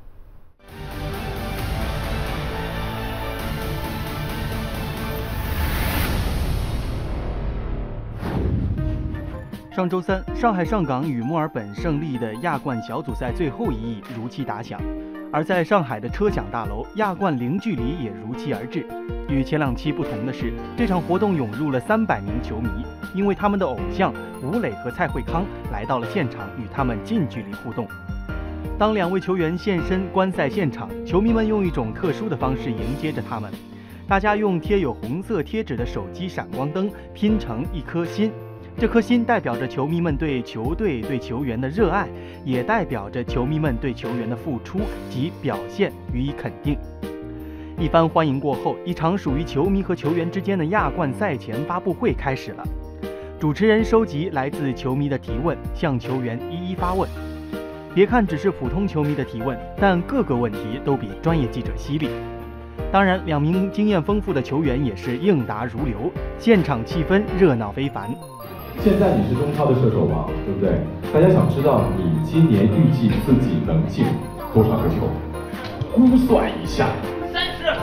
[SPEAKER 4] 上周三，上海上港与墨尔本胜利的亚冠小组赛最后一役如期打响，而在上海的车享大楼，亚冠零距离也如期而至。与前两期不同的是，这场活动涌入了300名球迷，因为他们的偶像吴磊和蔡慧康来到了现场，与他们近距离互动。当2位球员现身观赛现场，球迷们用一种特殊的方式迎接着他们，大家用贴有红色贴纸的手机闪光灯拼成一颗心。这颗心代表着球迷们对球队、对球员的热爱，也代表着球迷们对球员的付出及表现予以肯定。一番欢迎过后，一场属于球迷和球员之间的亚冠赛前发布会开始了。主持人收集来自球迷的提问，向球员一一发问。别看只是普通球迷的提问，但各个问题都比专业记者犀利。当然，2名经验丰富的球员也是应答如流，现场气氛热闹非凡。
[SPEAKER 18] 现在你是中超的射手王，对不对？大家想知道你今年预计自己能进多少个球？估算一下。
[SPEAKER 19] 30。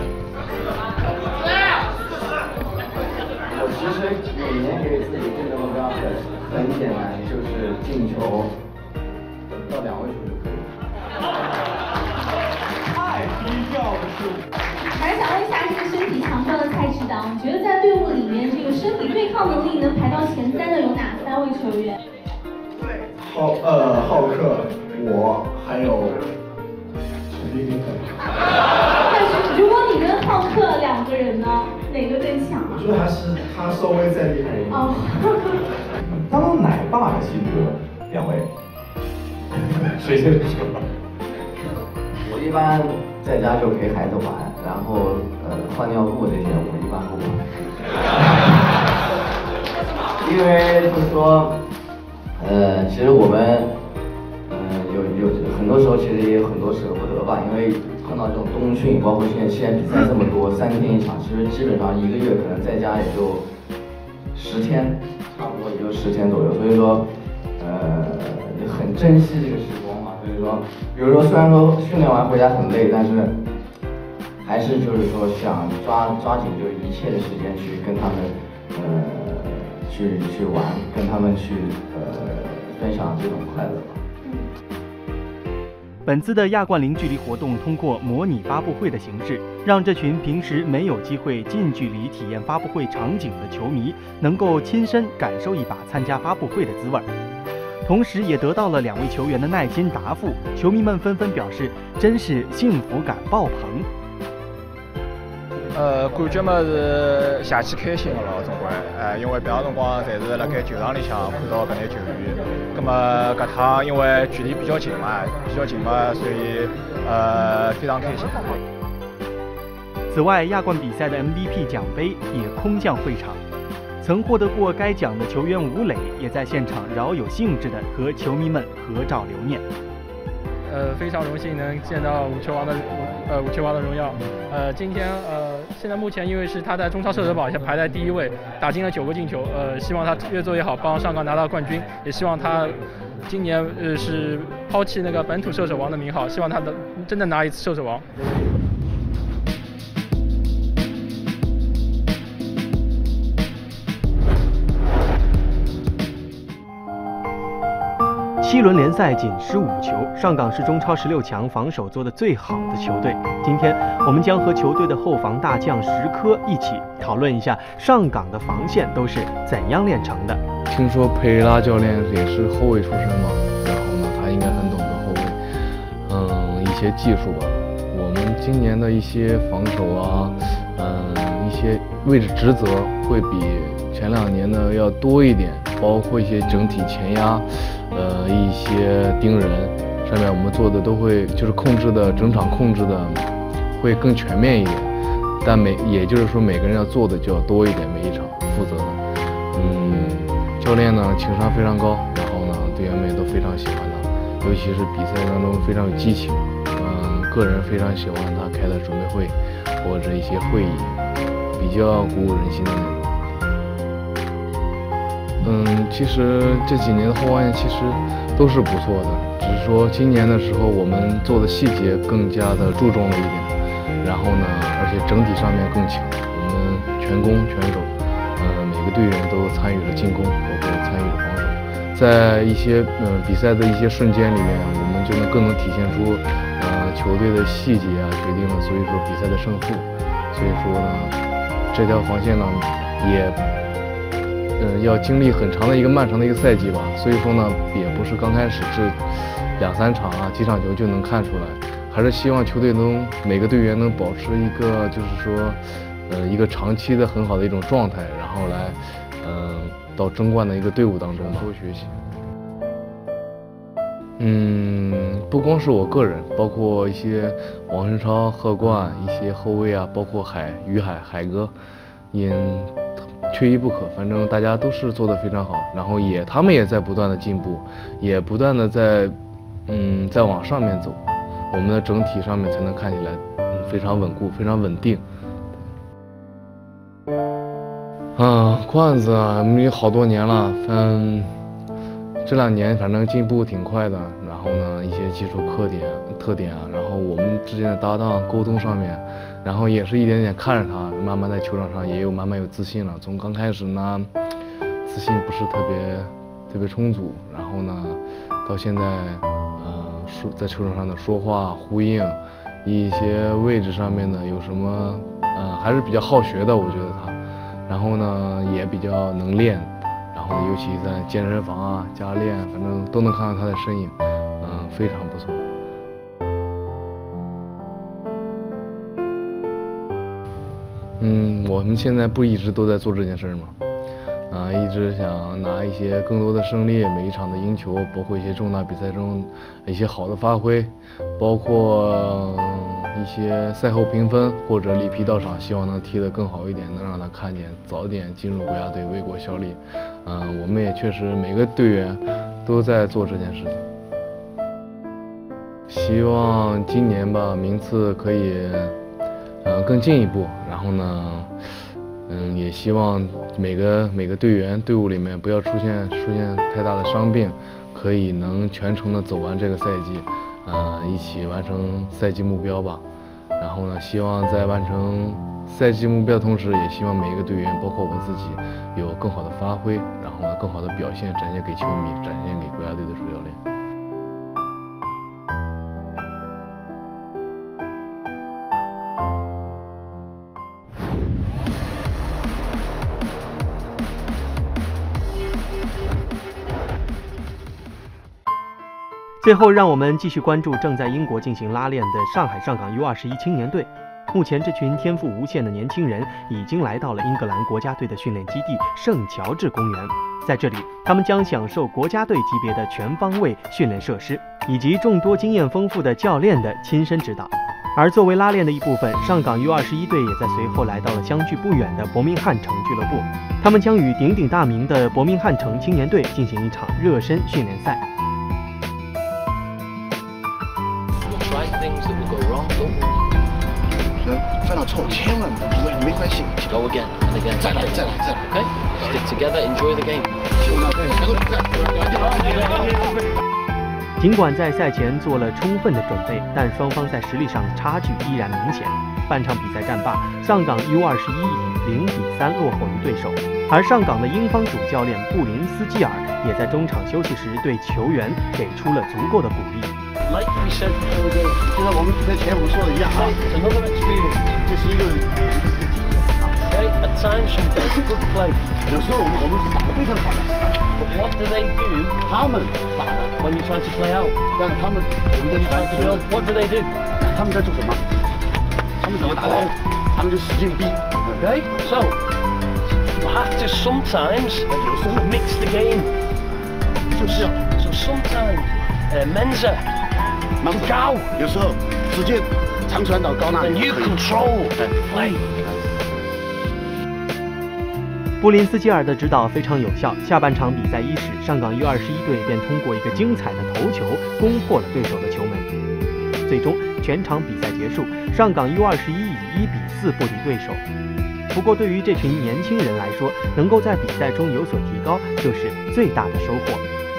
[SPEAKER 20] 我其实每年给自己定的目标很简单，就是进球到2位数就可以了。
[SPEAKER 19] 太低调了，是。还想问一下，这个身体强壮的蔡指导，你觉得在队伍里面，这个身体对抗能力能排到前3的有哪3位球员？
[SPEAKER 21] 浩克，我还有陈彬彬。
[SPEAKER 19] 但是如果你跟浩克2个人呢，哪个更强啊？
[SPEAKER 21] 我觉得还是他稍微再厉害一点。
[SPEAKER 19] 哦。
[SPEAKER 18] 当奶爸的心得，2位，谁先说？
[SPEAKER 20] 我一般在家就陪孩子玩，然后换尿布这些我一般不玩，因为就是说，其实我们有很多时候其实也有很多舍不得吧，因为很到这种冬训，包括现在比赛这么多，3天1场，其实基本上1个月可能在家也就10天，差不多也就10天左右。所以说，很珍惜这个时光嘛。所以说，比如说虽然说训练完回家很累，但是还是就是说想抓紧就是一切的时间去跟他们去玩，跟他们去分享这种快乐吧。
[SPEAKER 4] 本次的亚冠零距离活动通过模拟发布会的形式，让这群平时没有机会近距离体验发布会场景的球迷，能够亲身感受一把参加发布会的滋味。同时也得到了2位球员的耐心答复，球迷们纷纷表示，真是幸福感爆棚。
[SPEAKER 9] 感觉嘛是下去开心的咯，总归，因为平常辰光侪是辣盖球场里向看到搿眼球员，葛么搿趟因为距离比较近嘛，所以非常开心。
[SPEAKER 4] 此外，亚冠比赛的 MVP 奖杯也空降会场，曾获得过该奖的球员吴磊也在现场饶有兴致地和球迷们合照留念。
[SPEAKER 22] 非常荣幸能见到五球王的荣耀。今天现在目前因为是他在中超射手榜排在第1位，打进了9个进球。希望他越做越好，帮上港拿到冠军。也希望他今年是抛弃那个本土射手王的名号，希望他真的拿一次射手王。
[SPEAKER 4] 7轮联赛仅15球，上港是中超16强防守做得最好的球队。今天我们将和球队的后防大将石科一起讨论一下上港的防线都是怎样练成的。
[SPEAKER 23] 听说佩拉教练也是后卫出身嘛，然后呢，他应该很懂得后卫，一些技术吧。我们今年的一些防守啊，一些位置职责会比前2年的要多一点，包括一些整体前压。一些盯人上面我们做的都会就是控制的整场控制的会更全面一点，但也就是说每个人要做的就要多一点，每一场负责的。教练呢情商非常高，然后呢队员们也都非常喜欢他，尤其是比赛当中非常有激情。个人非常喜欢他开的准备会或者一些会议，比较鼓舞人心的那种。其实这几年的后防线其实都是不错的，只是说今年的时候我们做的细节更加的注重了一点，然后呢，而且整体上面更强，我们全攻全守，每个队员都参与了进攻，包括参与了防守，在一些比赛的一些瞬间里面，我们就更能体现出球队的细节啊，决定了所以说比赛的胜负，所以说呢，这条防线呢也。要经历很长的漫长的一个赛季吧，所以说呢，也不是刚开始这2、3场啊几场球就能看出来，还是希望球队每个队员能保持一个就是说，一个长期的很好的一种状态，然后来，到争冠的一个队伍当中多学习。不光是我个人，包括一些王申超、贺冠一些后卫啊，包括于海哥，缺一不可，反正大家都是做得非常好，然后他们也在不断的进步，也不断的在往上面走，我们的整体上面才能看起来非常稳固，非常稳定。罐子啊，我们有好多年了，这2年反正进步挺快的，然后呢一些技术特点啊，然后我们之间的搭档沟通上面。然后也是一点点看着他，慢慢在球场上也慢慢有自信了。从刚开始呢，自信不是特别充足，然后呢，到现在，在球场上的说话呼应，一些位置上面的有什么，还是比较好学的，我觉得他。然后呢，也比较能练，然后尤其在健身房啊、加练，反正都能看到他的身影，非常不错。我们现在不一直都在做这件事吗？一直想拿一些更多的胜利，每一场的赢球，包括一些重大比赛中一些好的发挥，包括一些赛后评分或者里皮到场，希望能踢得更好一点，能让他看见早点进入国家队为国效力。我们也确实每个队员都在做这件事情。 希望今年吧名次可以更进一步，然后呢也希望每个队伍里面不要出现太大的伤病，可以能全程的走完这个赛季，一起完成赛季目标吧。然后呢，希望在完成赛季目标的同时，也希望每一个队员，包括我自己，有更好的发挥，然后呢更好的表现，展现给球迷，展现给国家队的主教练。
[SPEAKER 4] 最后，让我们继续关注正在英国进行拉练的上海上港 U21 青年队。目前，这群天赋无限的年轻人已经来到了英格兰国家队的训练基地圣乔治公园。在这里，他们将享受国家队级别的全方位训练设施，以及众多经验丰富的教练的亲身指导。而作为拉练的一部分，上港 U21 队也在随后来到了相距不远的伯明翰城俱乐部。他们将与鼎鼎大名的伯明翰城青年队进行一场热身训练赛。
[SPEAKER 21] 犯了错千万没关系
[SPEAKER 15] Go again and again.
[SPEAKER 21] 再来
[SPEAKER 15] Okay? Stick together, enjoy the game.
[SPEAKER 4] 尽管在赛前做了充分的准备，但双方在实力上差距依然明显。半场比赛战罢，上港 U21 以0比3落后于对手。而上港的英方主教练布林斯基尔也在中场休息时对球员给出了足够的鼓励。
[SPEAKER 15] Like we said before the game,
[SPEAKER 21] 就像我们比赛前我们说的一样啊
[SPEAKER 15] another experience.
[SPEAKER 21] 这是一个
[SPEAKER 15] Okay, at times some very good play.
[SPEAKER 21] 有时候我们是打得非常好的
[SPEAKER 15] But what do they do?
[SPEAKER 21] 他们打的
[SPEAKER 15] when you try to play out?
[SPEAKER 21] 但他们我们在传球
[SPEAKER 15] What do they do?
[SPEAKER 21] 他们在做什么？他们怎么打的？他们就使劲逼
[SPEAKER 15] Okay, so you have to sometimes mix the game.
[SPEAKER 21] 就是要
[SPEAKER 15] So sometimes Mensa, Cao,
[SPEAKER 21] 有时候直接长传到高那
[SPEAKER 15] and you control play.
[SPEAKER 4] 布林斯基尔的指导非常有效。下半场比赛伊始，上港 U21 队便通过一个精彩的头球攻破了对手的球门。最终，全场比赛结束，上港 U21 以1比4不敌对手。不过，对于这群年轻人来说，能够在比赛中有所提高，就是最大的收获。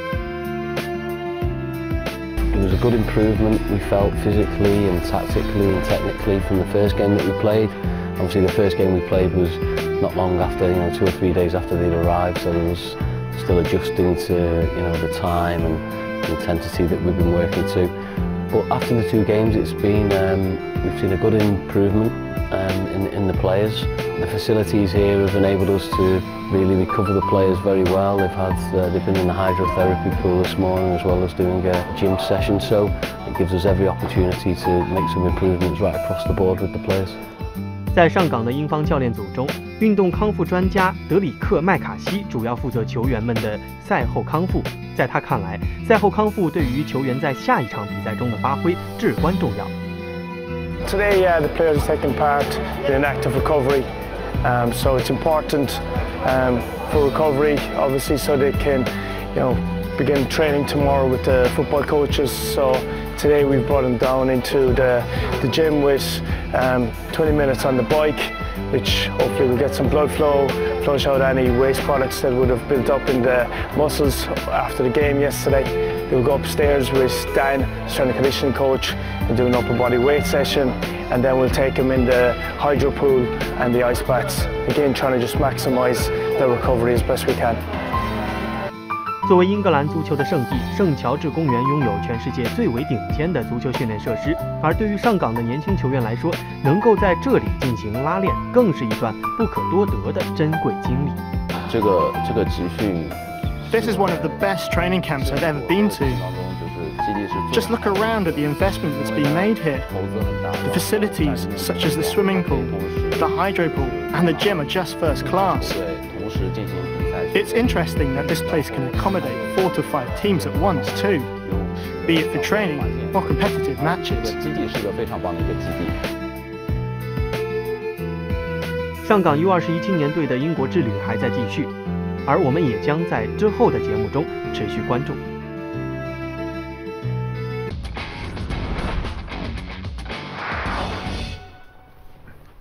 [SPEAKER 6] It was a good improvement, we felt, physically and tactically and technically from the first game that we played. Obviously the first game we played was not long after, 2 or 3 days after they'd arrived, so there was still adjusting to, the time and the intensity that we've been working to. But after the 2 games it's been, we've seen a good improvement in the players. The facilities here have enabled us to really recover the players very well. They've been in the hydrotherapy pool this morning as well as doing a gym session, so it gives us every opportunity to make some improvements right across the board with the players.
[SPEAKER 4] 在上港的英方教练组中，运动康复专家德里克·麦卡锡主要负责球员们的赛后康复。在他看来，赛后康复对于球员在下一场比赛中的发挥至关重要。
[SPEAKER 7] Today, the players are taking part in an active recovery, so it's important for recovery, obviously, so they can, begin training tomorrow with the football coaches. So today we've brought them down into the gym with 20 minutes on the bike, which hopefully will get some blood flow, flush out any waste products that would have built up in the muscles after the game yesterday. They will go upstairs with Dan, strength and conditioning coach, and do an upper body weight session, and then we'll take them in the hydro pool and the ice baths. Again, trying to just maximise their recovery as best we can.
[SPEAKER 4] 作为英格兰足球的圣地，圣乔治公园拥有全世界最为顶尖的足球训练设施。而对于上港的年轻球员来说，能够在这里进行拉练，更是一段不可多得的珍贵经历。
[SPEAKER 6] 这个集训
[SPEAKER 8] This is one of the best training camps I've ever been to. Just look around at the investment that's been made here. The facilities, such as the swimming pool, the hydro pool, and the gym are just first class. It's interesting that this place can accommodate 4 to 5 teams at once too, be it for training or competitive matches.
[SPEAKER 4] 上港 U21 青年队的英国之旅还在继续，而我们也将在之后的节目中持续关注。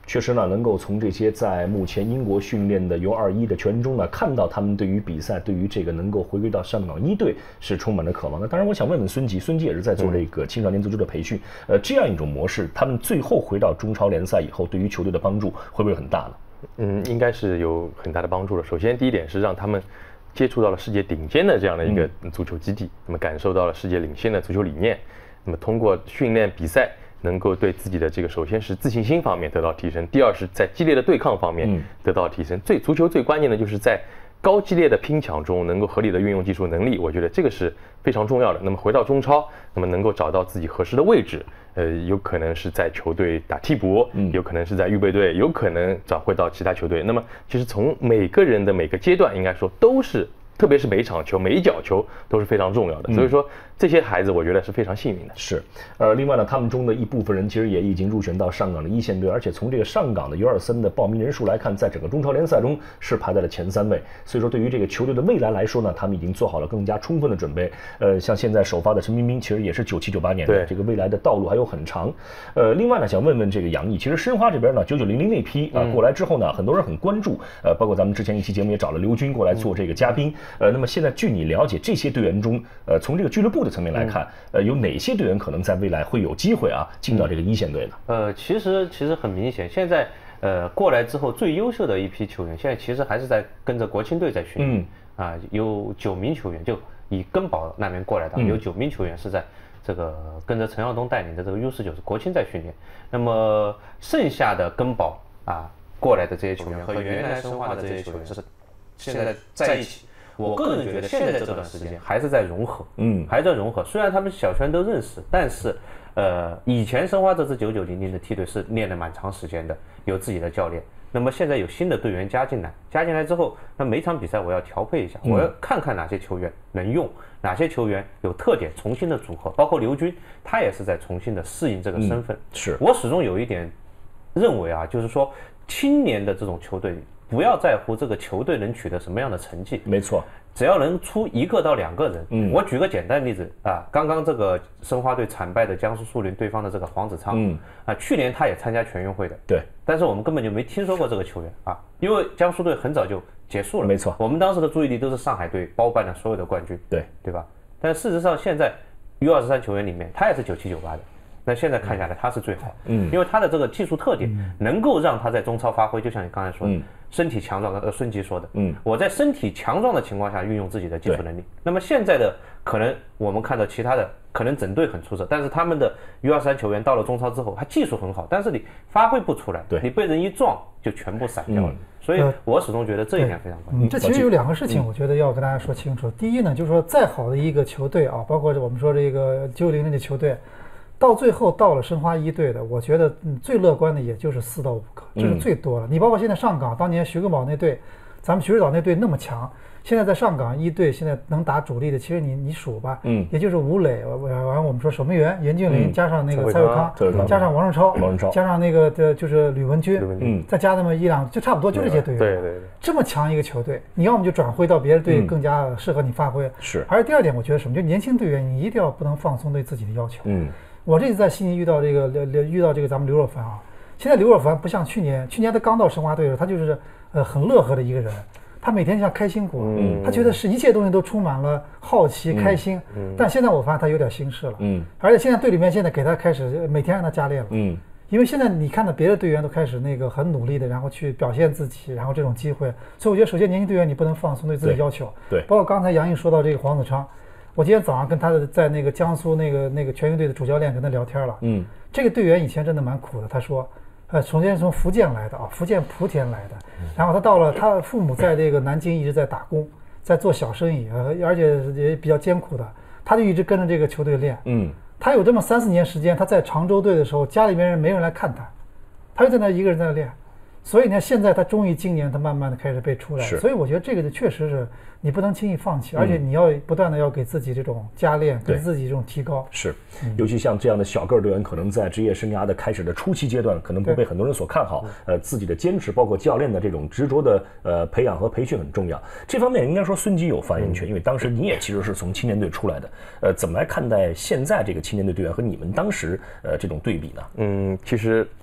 [SPEAKER 1] 确实呢，能够从这些在目前英国训练的U21的球员中呢，看到他们对于比赛，对于这个能够回归到上港一队是充满了渴望的。当然，我想问问孙吉也是在做这个青少年足球的培训，这样一种模式，他们最后回到中超联赛以后，对于球队的帮助会不会很大呢？
[SPEAKER 13] 应该是有很大的帮助的。首先，第一点是让他们接触到了世界顶尖的这样的一个足球基地，那么感受到了世界领先的足球理念，那么通过训练比赛，能够对自己的这个首先是自信心方面得到提升，第二是在激烈的对抗方面得到提升。足球最关键的就是在高激烈的拼抢中能够合理的运用技术能力，我觉得这个是非常重要的。那么回到中超，那么能够找到自己合适的位置，有可能是在球队打替补，有可能是在预备队，有可能转会到其他球队。那么其实从每个人的每个阶段，应该说都是，特别是每一场球、每一脚球都是非常重要的。所以说这些孩子我觉得是非常幸运的。
[SPEAKER 1] 是，另外呢，他们中的一部分人其实也已经入选到上港的一线队，而且从这个上港的U23的报名人数来看，在整个中超联赛中是排在了前3位。所以说，对于这个球队的未来来说呢，他们已经做好了更加充分的准备。像现在首发的陈彬彬，其实也是97、98年的，这个未来的道路还有很长。另外呢，想问问这个杨毅，其实申花这边呢，9900那批过来之后呢，很多人很关注，包括咱们之前一期节目也找了刘军过来做这个嘉宾。那么现在据你了解，这些队员中，从这个俱乐部的层面来看，有哪些队员可能在未来会有机会进到这个一线队呢？
[SPEAKER 3] 其实很明显，现在过来之后最优秀的一批球员，现在其实还是在跟着国青队在训练。有9名球员，就以根宝那边过来的，有9名球员是在这个跟着陈耀东带领的这个U19是国青在训练。那么剩下的根宝过来的这些球员和原来申花的这些球员是现在在一起。我个人觉得现在这段时间还是在融合，还在融合。虽然他们小圈都认识，但是以前申花这支9900的梯队是练了蛮长时间的，有自己的教练。那么现在有新的队员加进来之后，那每场比赛我要调配一下，我要看看哪些球员能用，哪些球员有特点，重新的组合。包括刘军，他也是在重新的适应这个身份。
[SPEAKER 1] 是
[SPEAKER 3] 我始终有一点认为就是说青年的这种球队，不要在乎这个球队能取得什么样的成绩，
[SPEAKER 1] 没错，
[SPEAKER 3] 只要能出1个到2个人。我举个简单例子刚刚这个申花队惨败的江苏苏宁对方的这个黄子昌，去年他也参加全运会的，
[SPEAKER 1] 对，
[SPEAKER 3] 但是我们根本就没听说过这个球员因为江苏队很早就结束了，
[SPEAKER 1] 没错，
[SPEAKER 3] 我们当时的注意力都是上海队包办了所有的冠军，对吧？但事实上现在 U23 球员里面，他也是97、98的。那现在看下来，他是最好，因为他的这个技术特点能够让他在中超发挥，就像你刚才说的，身体强壮，孙吉说的，我在身体强壮的情况下运用自己的技术能力。那么现在的可能我们看到其他的可能整队很出色，但是他们的 U23 球员到了中超之后，他技术很好，但是你发挥不出来，你被人一撞就全部散掉了。所以我始终觉得这一点非常关键。
[SPEAKER 2] 这其实有2个事情，我觉得要跟大家说清楚。第一呢，就是说再好的一个球队包括我们说这个900的球队。到最后到了申花一队的，我觉得最乐观的也就是4到5个，这是最多了。你包括现在上港当年徐根宝那队，咱们徐指导那队那么强，现在在上港一队现在能打主力的，其实你数吧，也就是吴磊，完我们说守门员严俊林，加上那个蔡伟康，加上王胜超，加上那个就是吕文君，再加那么1、2，就差不多就这些队员。
[SPEAKER 13] 对，
[SPEAKER 2] 这么强一个球队，你要么就转会到别的队更加适合你发挥。
[SPEAKER 1] 是。
[SPEAKER 2] 而第2点，我觉得什么，就年轻队员你一定要不能放松对自己的要求。我这次在悉尼遇到这个咱们刘若凡现在刘若凡不像去年他刚到申花队的时候，他就是很乐呵的一个人，他每天像开心果，他觉得是一切东西都充满了好奇开心。但现在我发现他有点心事了，而且现在队里面现在给他开始每天让他加练了，因为现在你看到别的队员都开始那个很努力的，然后去表现自己，然后这种机会，所以我觉得首先年轻队员你不能放松对自己要求，
[SPEAKER 1] 对，
[SPEAKER 2] 包括刚才杨毅说到这个黄子昌。我今天早上跟他在那个江苏那个全运队的主教练跟他聊天了，这个队员以前真的蛮苦的，他说，首先从福建来的福建莆田来的，然后他到了他父母在这个南京一直在打工，在做小生意，而且也比较艰苦的，他就一直跟着这个球队练，他有这么3、4年时间，他在常州队的时候，家里面人没人来看他就在那一个人在那练，所以呢，现在他终于今年他慢慢的开始被出来，所以我觉得这个确实是你不能轻易放弃，而且你要不断的要给自己这种加练，给自己这种提高。
[SPEAKER 1] 是，尤其像这样的小个队员，可能在职业生涯的开始的初期阶段，可能不被很多人所看好。自己的坚持，包括教练的这种执着的培养和培训很重要。这方面应该说孙吉有发言权，因为当时你也其实是从青年队出来的。怎么来看待现在这个青年队队员和你们当时这种对比呢？
[SPEAKER 13] 其实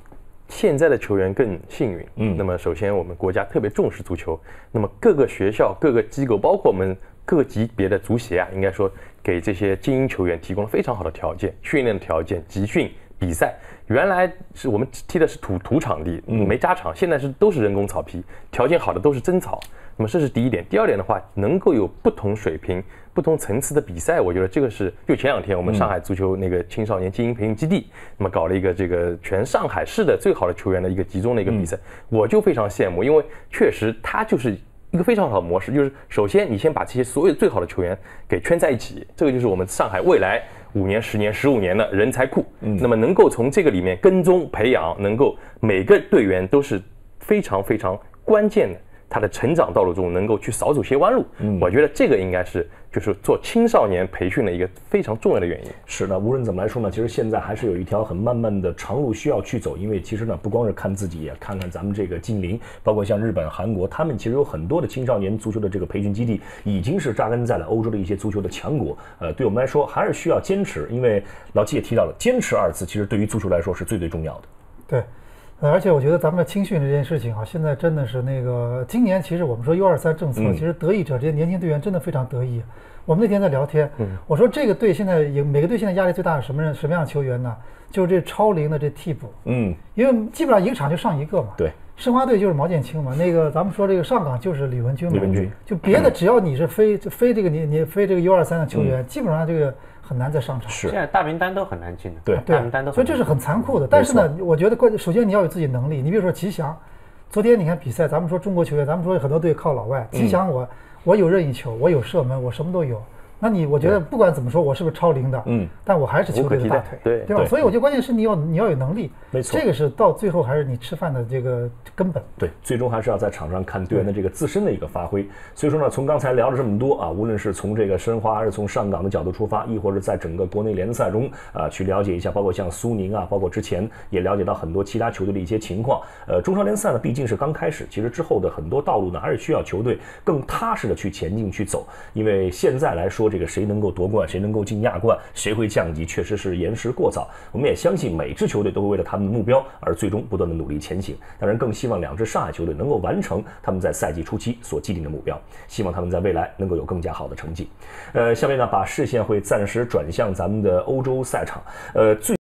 [SPEAKER 13] 现在的球员更幸运。那么首先我们国家特别重视足球，那么各个学校、各个机构，包括我们各个级别的足协啊，应该说给这些精英球员提供了非常好的条件，训练的条件、集训、比赛。原来是我们踢的是土场地，没扎场，现在都是人工草皮，条件好的都是真草。那么这是第一点。第二点的话，能够有不同水平、不同层次的比赛，我觉得这个是就前2天我们上海足球那个青少年精英培训基地，那么搞了一个这个全上海市的最好的球员的一个集中的一个比赛，我就非常羡慕，因为确实它就是一个非常好的模式，就是首先你先把这些所有最好的球员给圈在一起，这个就是我们上海未来5年、10年、15年的人才库。那么能够从这个里面跟踪培养，能够每个队员都是非常非常关键的。他的成长道路中能够去少走些弯路，我觉得这个应该是就是做青少年培训的一个非常重要的原因。
[SPEAKER 1] 是的，无论怎么来说呢，其实现在还是有一条很漫漫的长路需要去走，因为其实呢，不光是看自己，也看看咱们这个近邻，包括像日本、韩国，他们其实有很多的青少年足球的这个培训基地，已经是扎根在了欧洲的一些足球的强国。对我们来说还是需要坚持，因为老季也提到了，坚持2字，其实对于足球来说是最最重要的。
[SPEAKER 2] 对。而且我觉得咱们的青训这件事情啊，现在真的是那个，今年其实我们说U23政策，其实得益者这些年轻队员真的非常得意。我们那天在聊天，我说这个队现在每个队现在压力最大的什么样的球员呢？就是这超龄的这替补，因为基本上一个场就上一个嘛。
[SPEAKER 1] 对，
[SPEAKER 2] 申花队就是毛剑卿嘛，那个咱们说这个上港就是李文君嘛，就别的只要你是非这个你非这个U23的球员，基本上这个很难再上场。
[SPEAKER 3] 是，现在大名单都很难进的。
[SPEAKER 1] 对，
[SPEAKER 2] 大名单都很难进，所以这是很残酷的。但是呢，我觉得首先你要有自己能力。你比如说吉祥，昨天你看比赛，咱们说中国球员，咱们说很多队靠老外，吉祥我有任意球，我有射门，我什么都有。那我觉得不管怎么说，我是不是超龄的？但我还是球队的大腿，对吧？所以我觉得关键是你要有能力，
[SPEAKER 1] 没错，
[SPEAKER 2] 这个是到最后还是你吃饭的这个根本。
[SPEAKER 1] 对，最终还是要在场上看队员的这个自身的一个发挥。所以说呢，从刚才聊了这么多啊，无论是从这个申花还是从上港的角度出发，亦或者在整个国内联赛中去了解一下，包括像苏宁啊，包括之前也了解到很多其他球队的一些情况。中超联赛呢毕竟是刚开始，其实之后的很多道路呢还是需要球队更踏实的去前进去走，因为现在来说，这个谁能够夺冠，谁能够进亚冠，谁会降级，确实是言时过早。我们也相信每支球队都会为了他们的目标而最终不断的努力前行。当然，更希望2支上海球队能够完成他们在赛季初期所既定的目标，希望他们在未来能够有更加好的成绩。下面呢，把视线会暂时转向咱们的欧洲赛场。最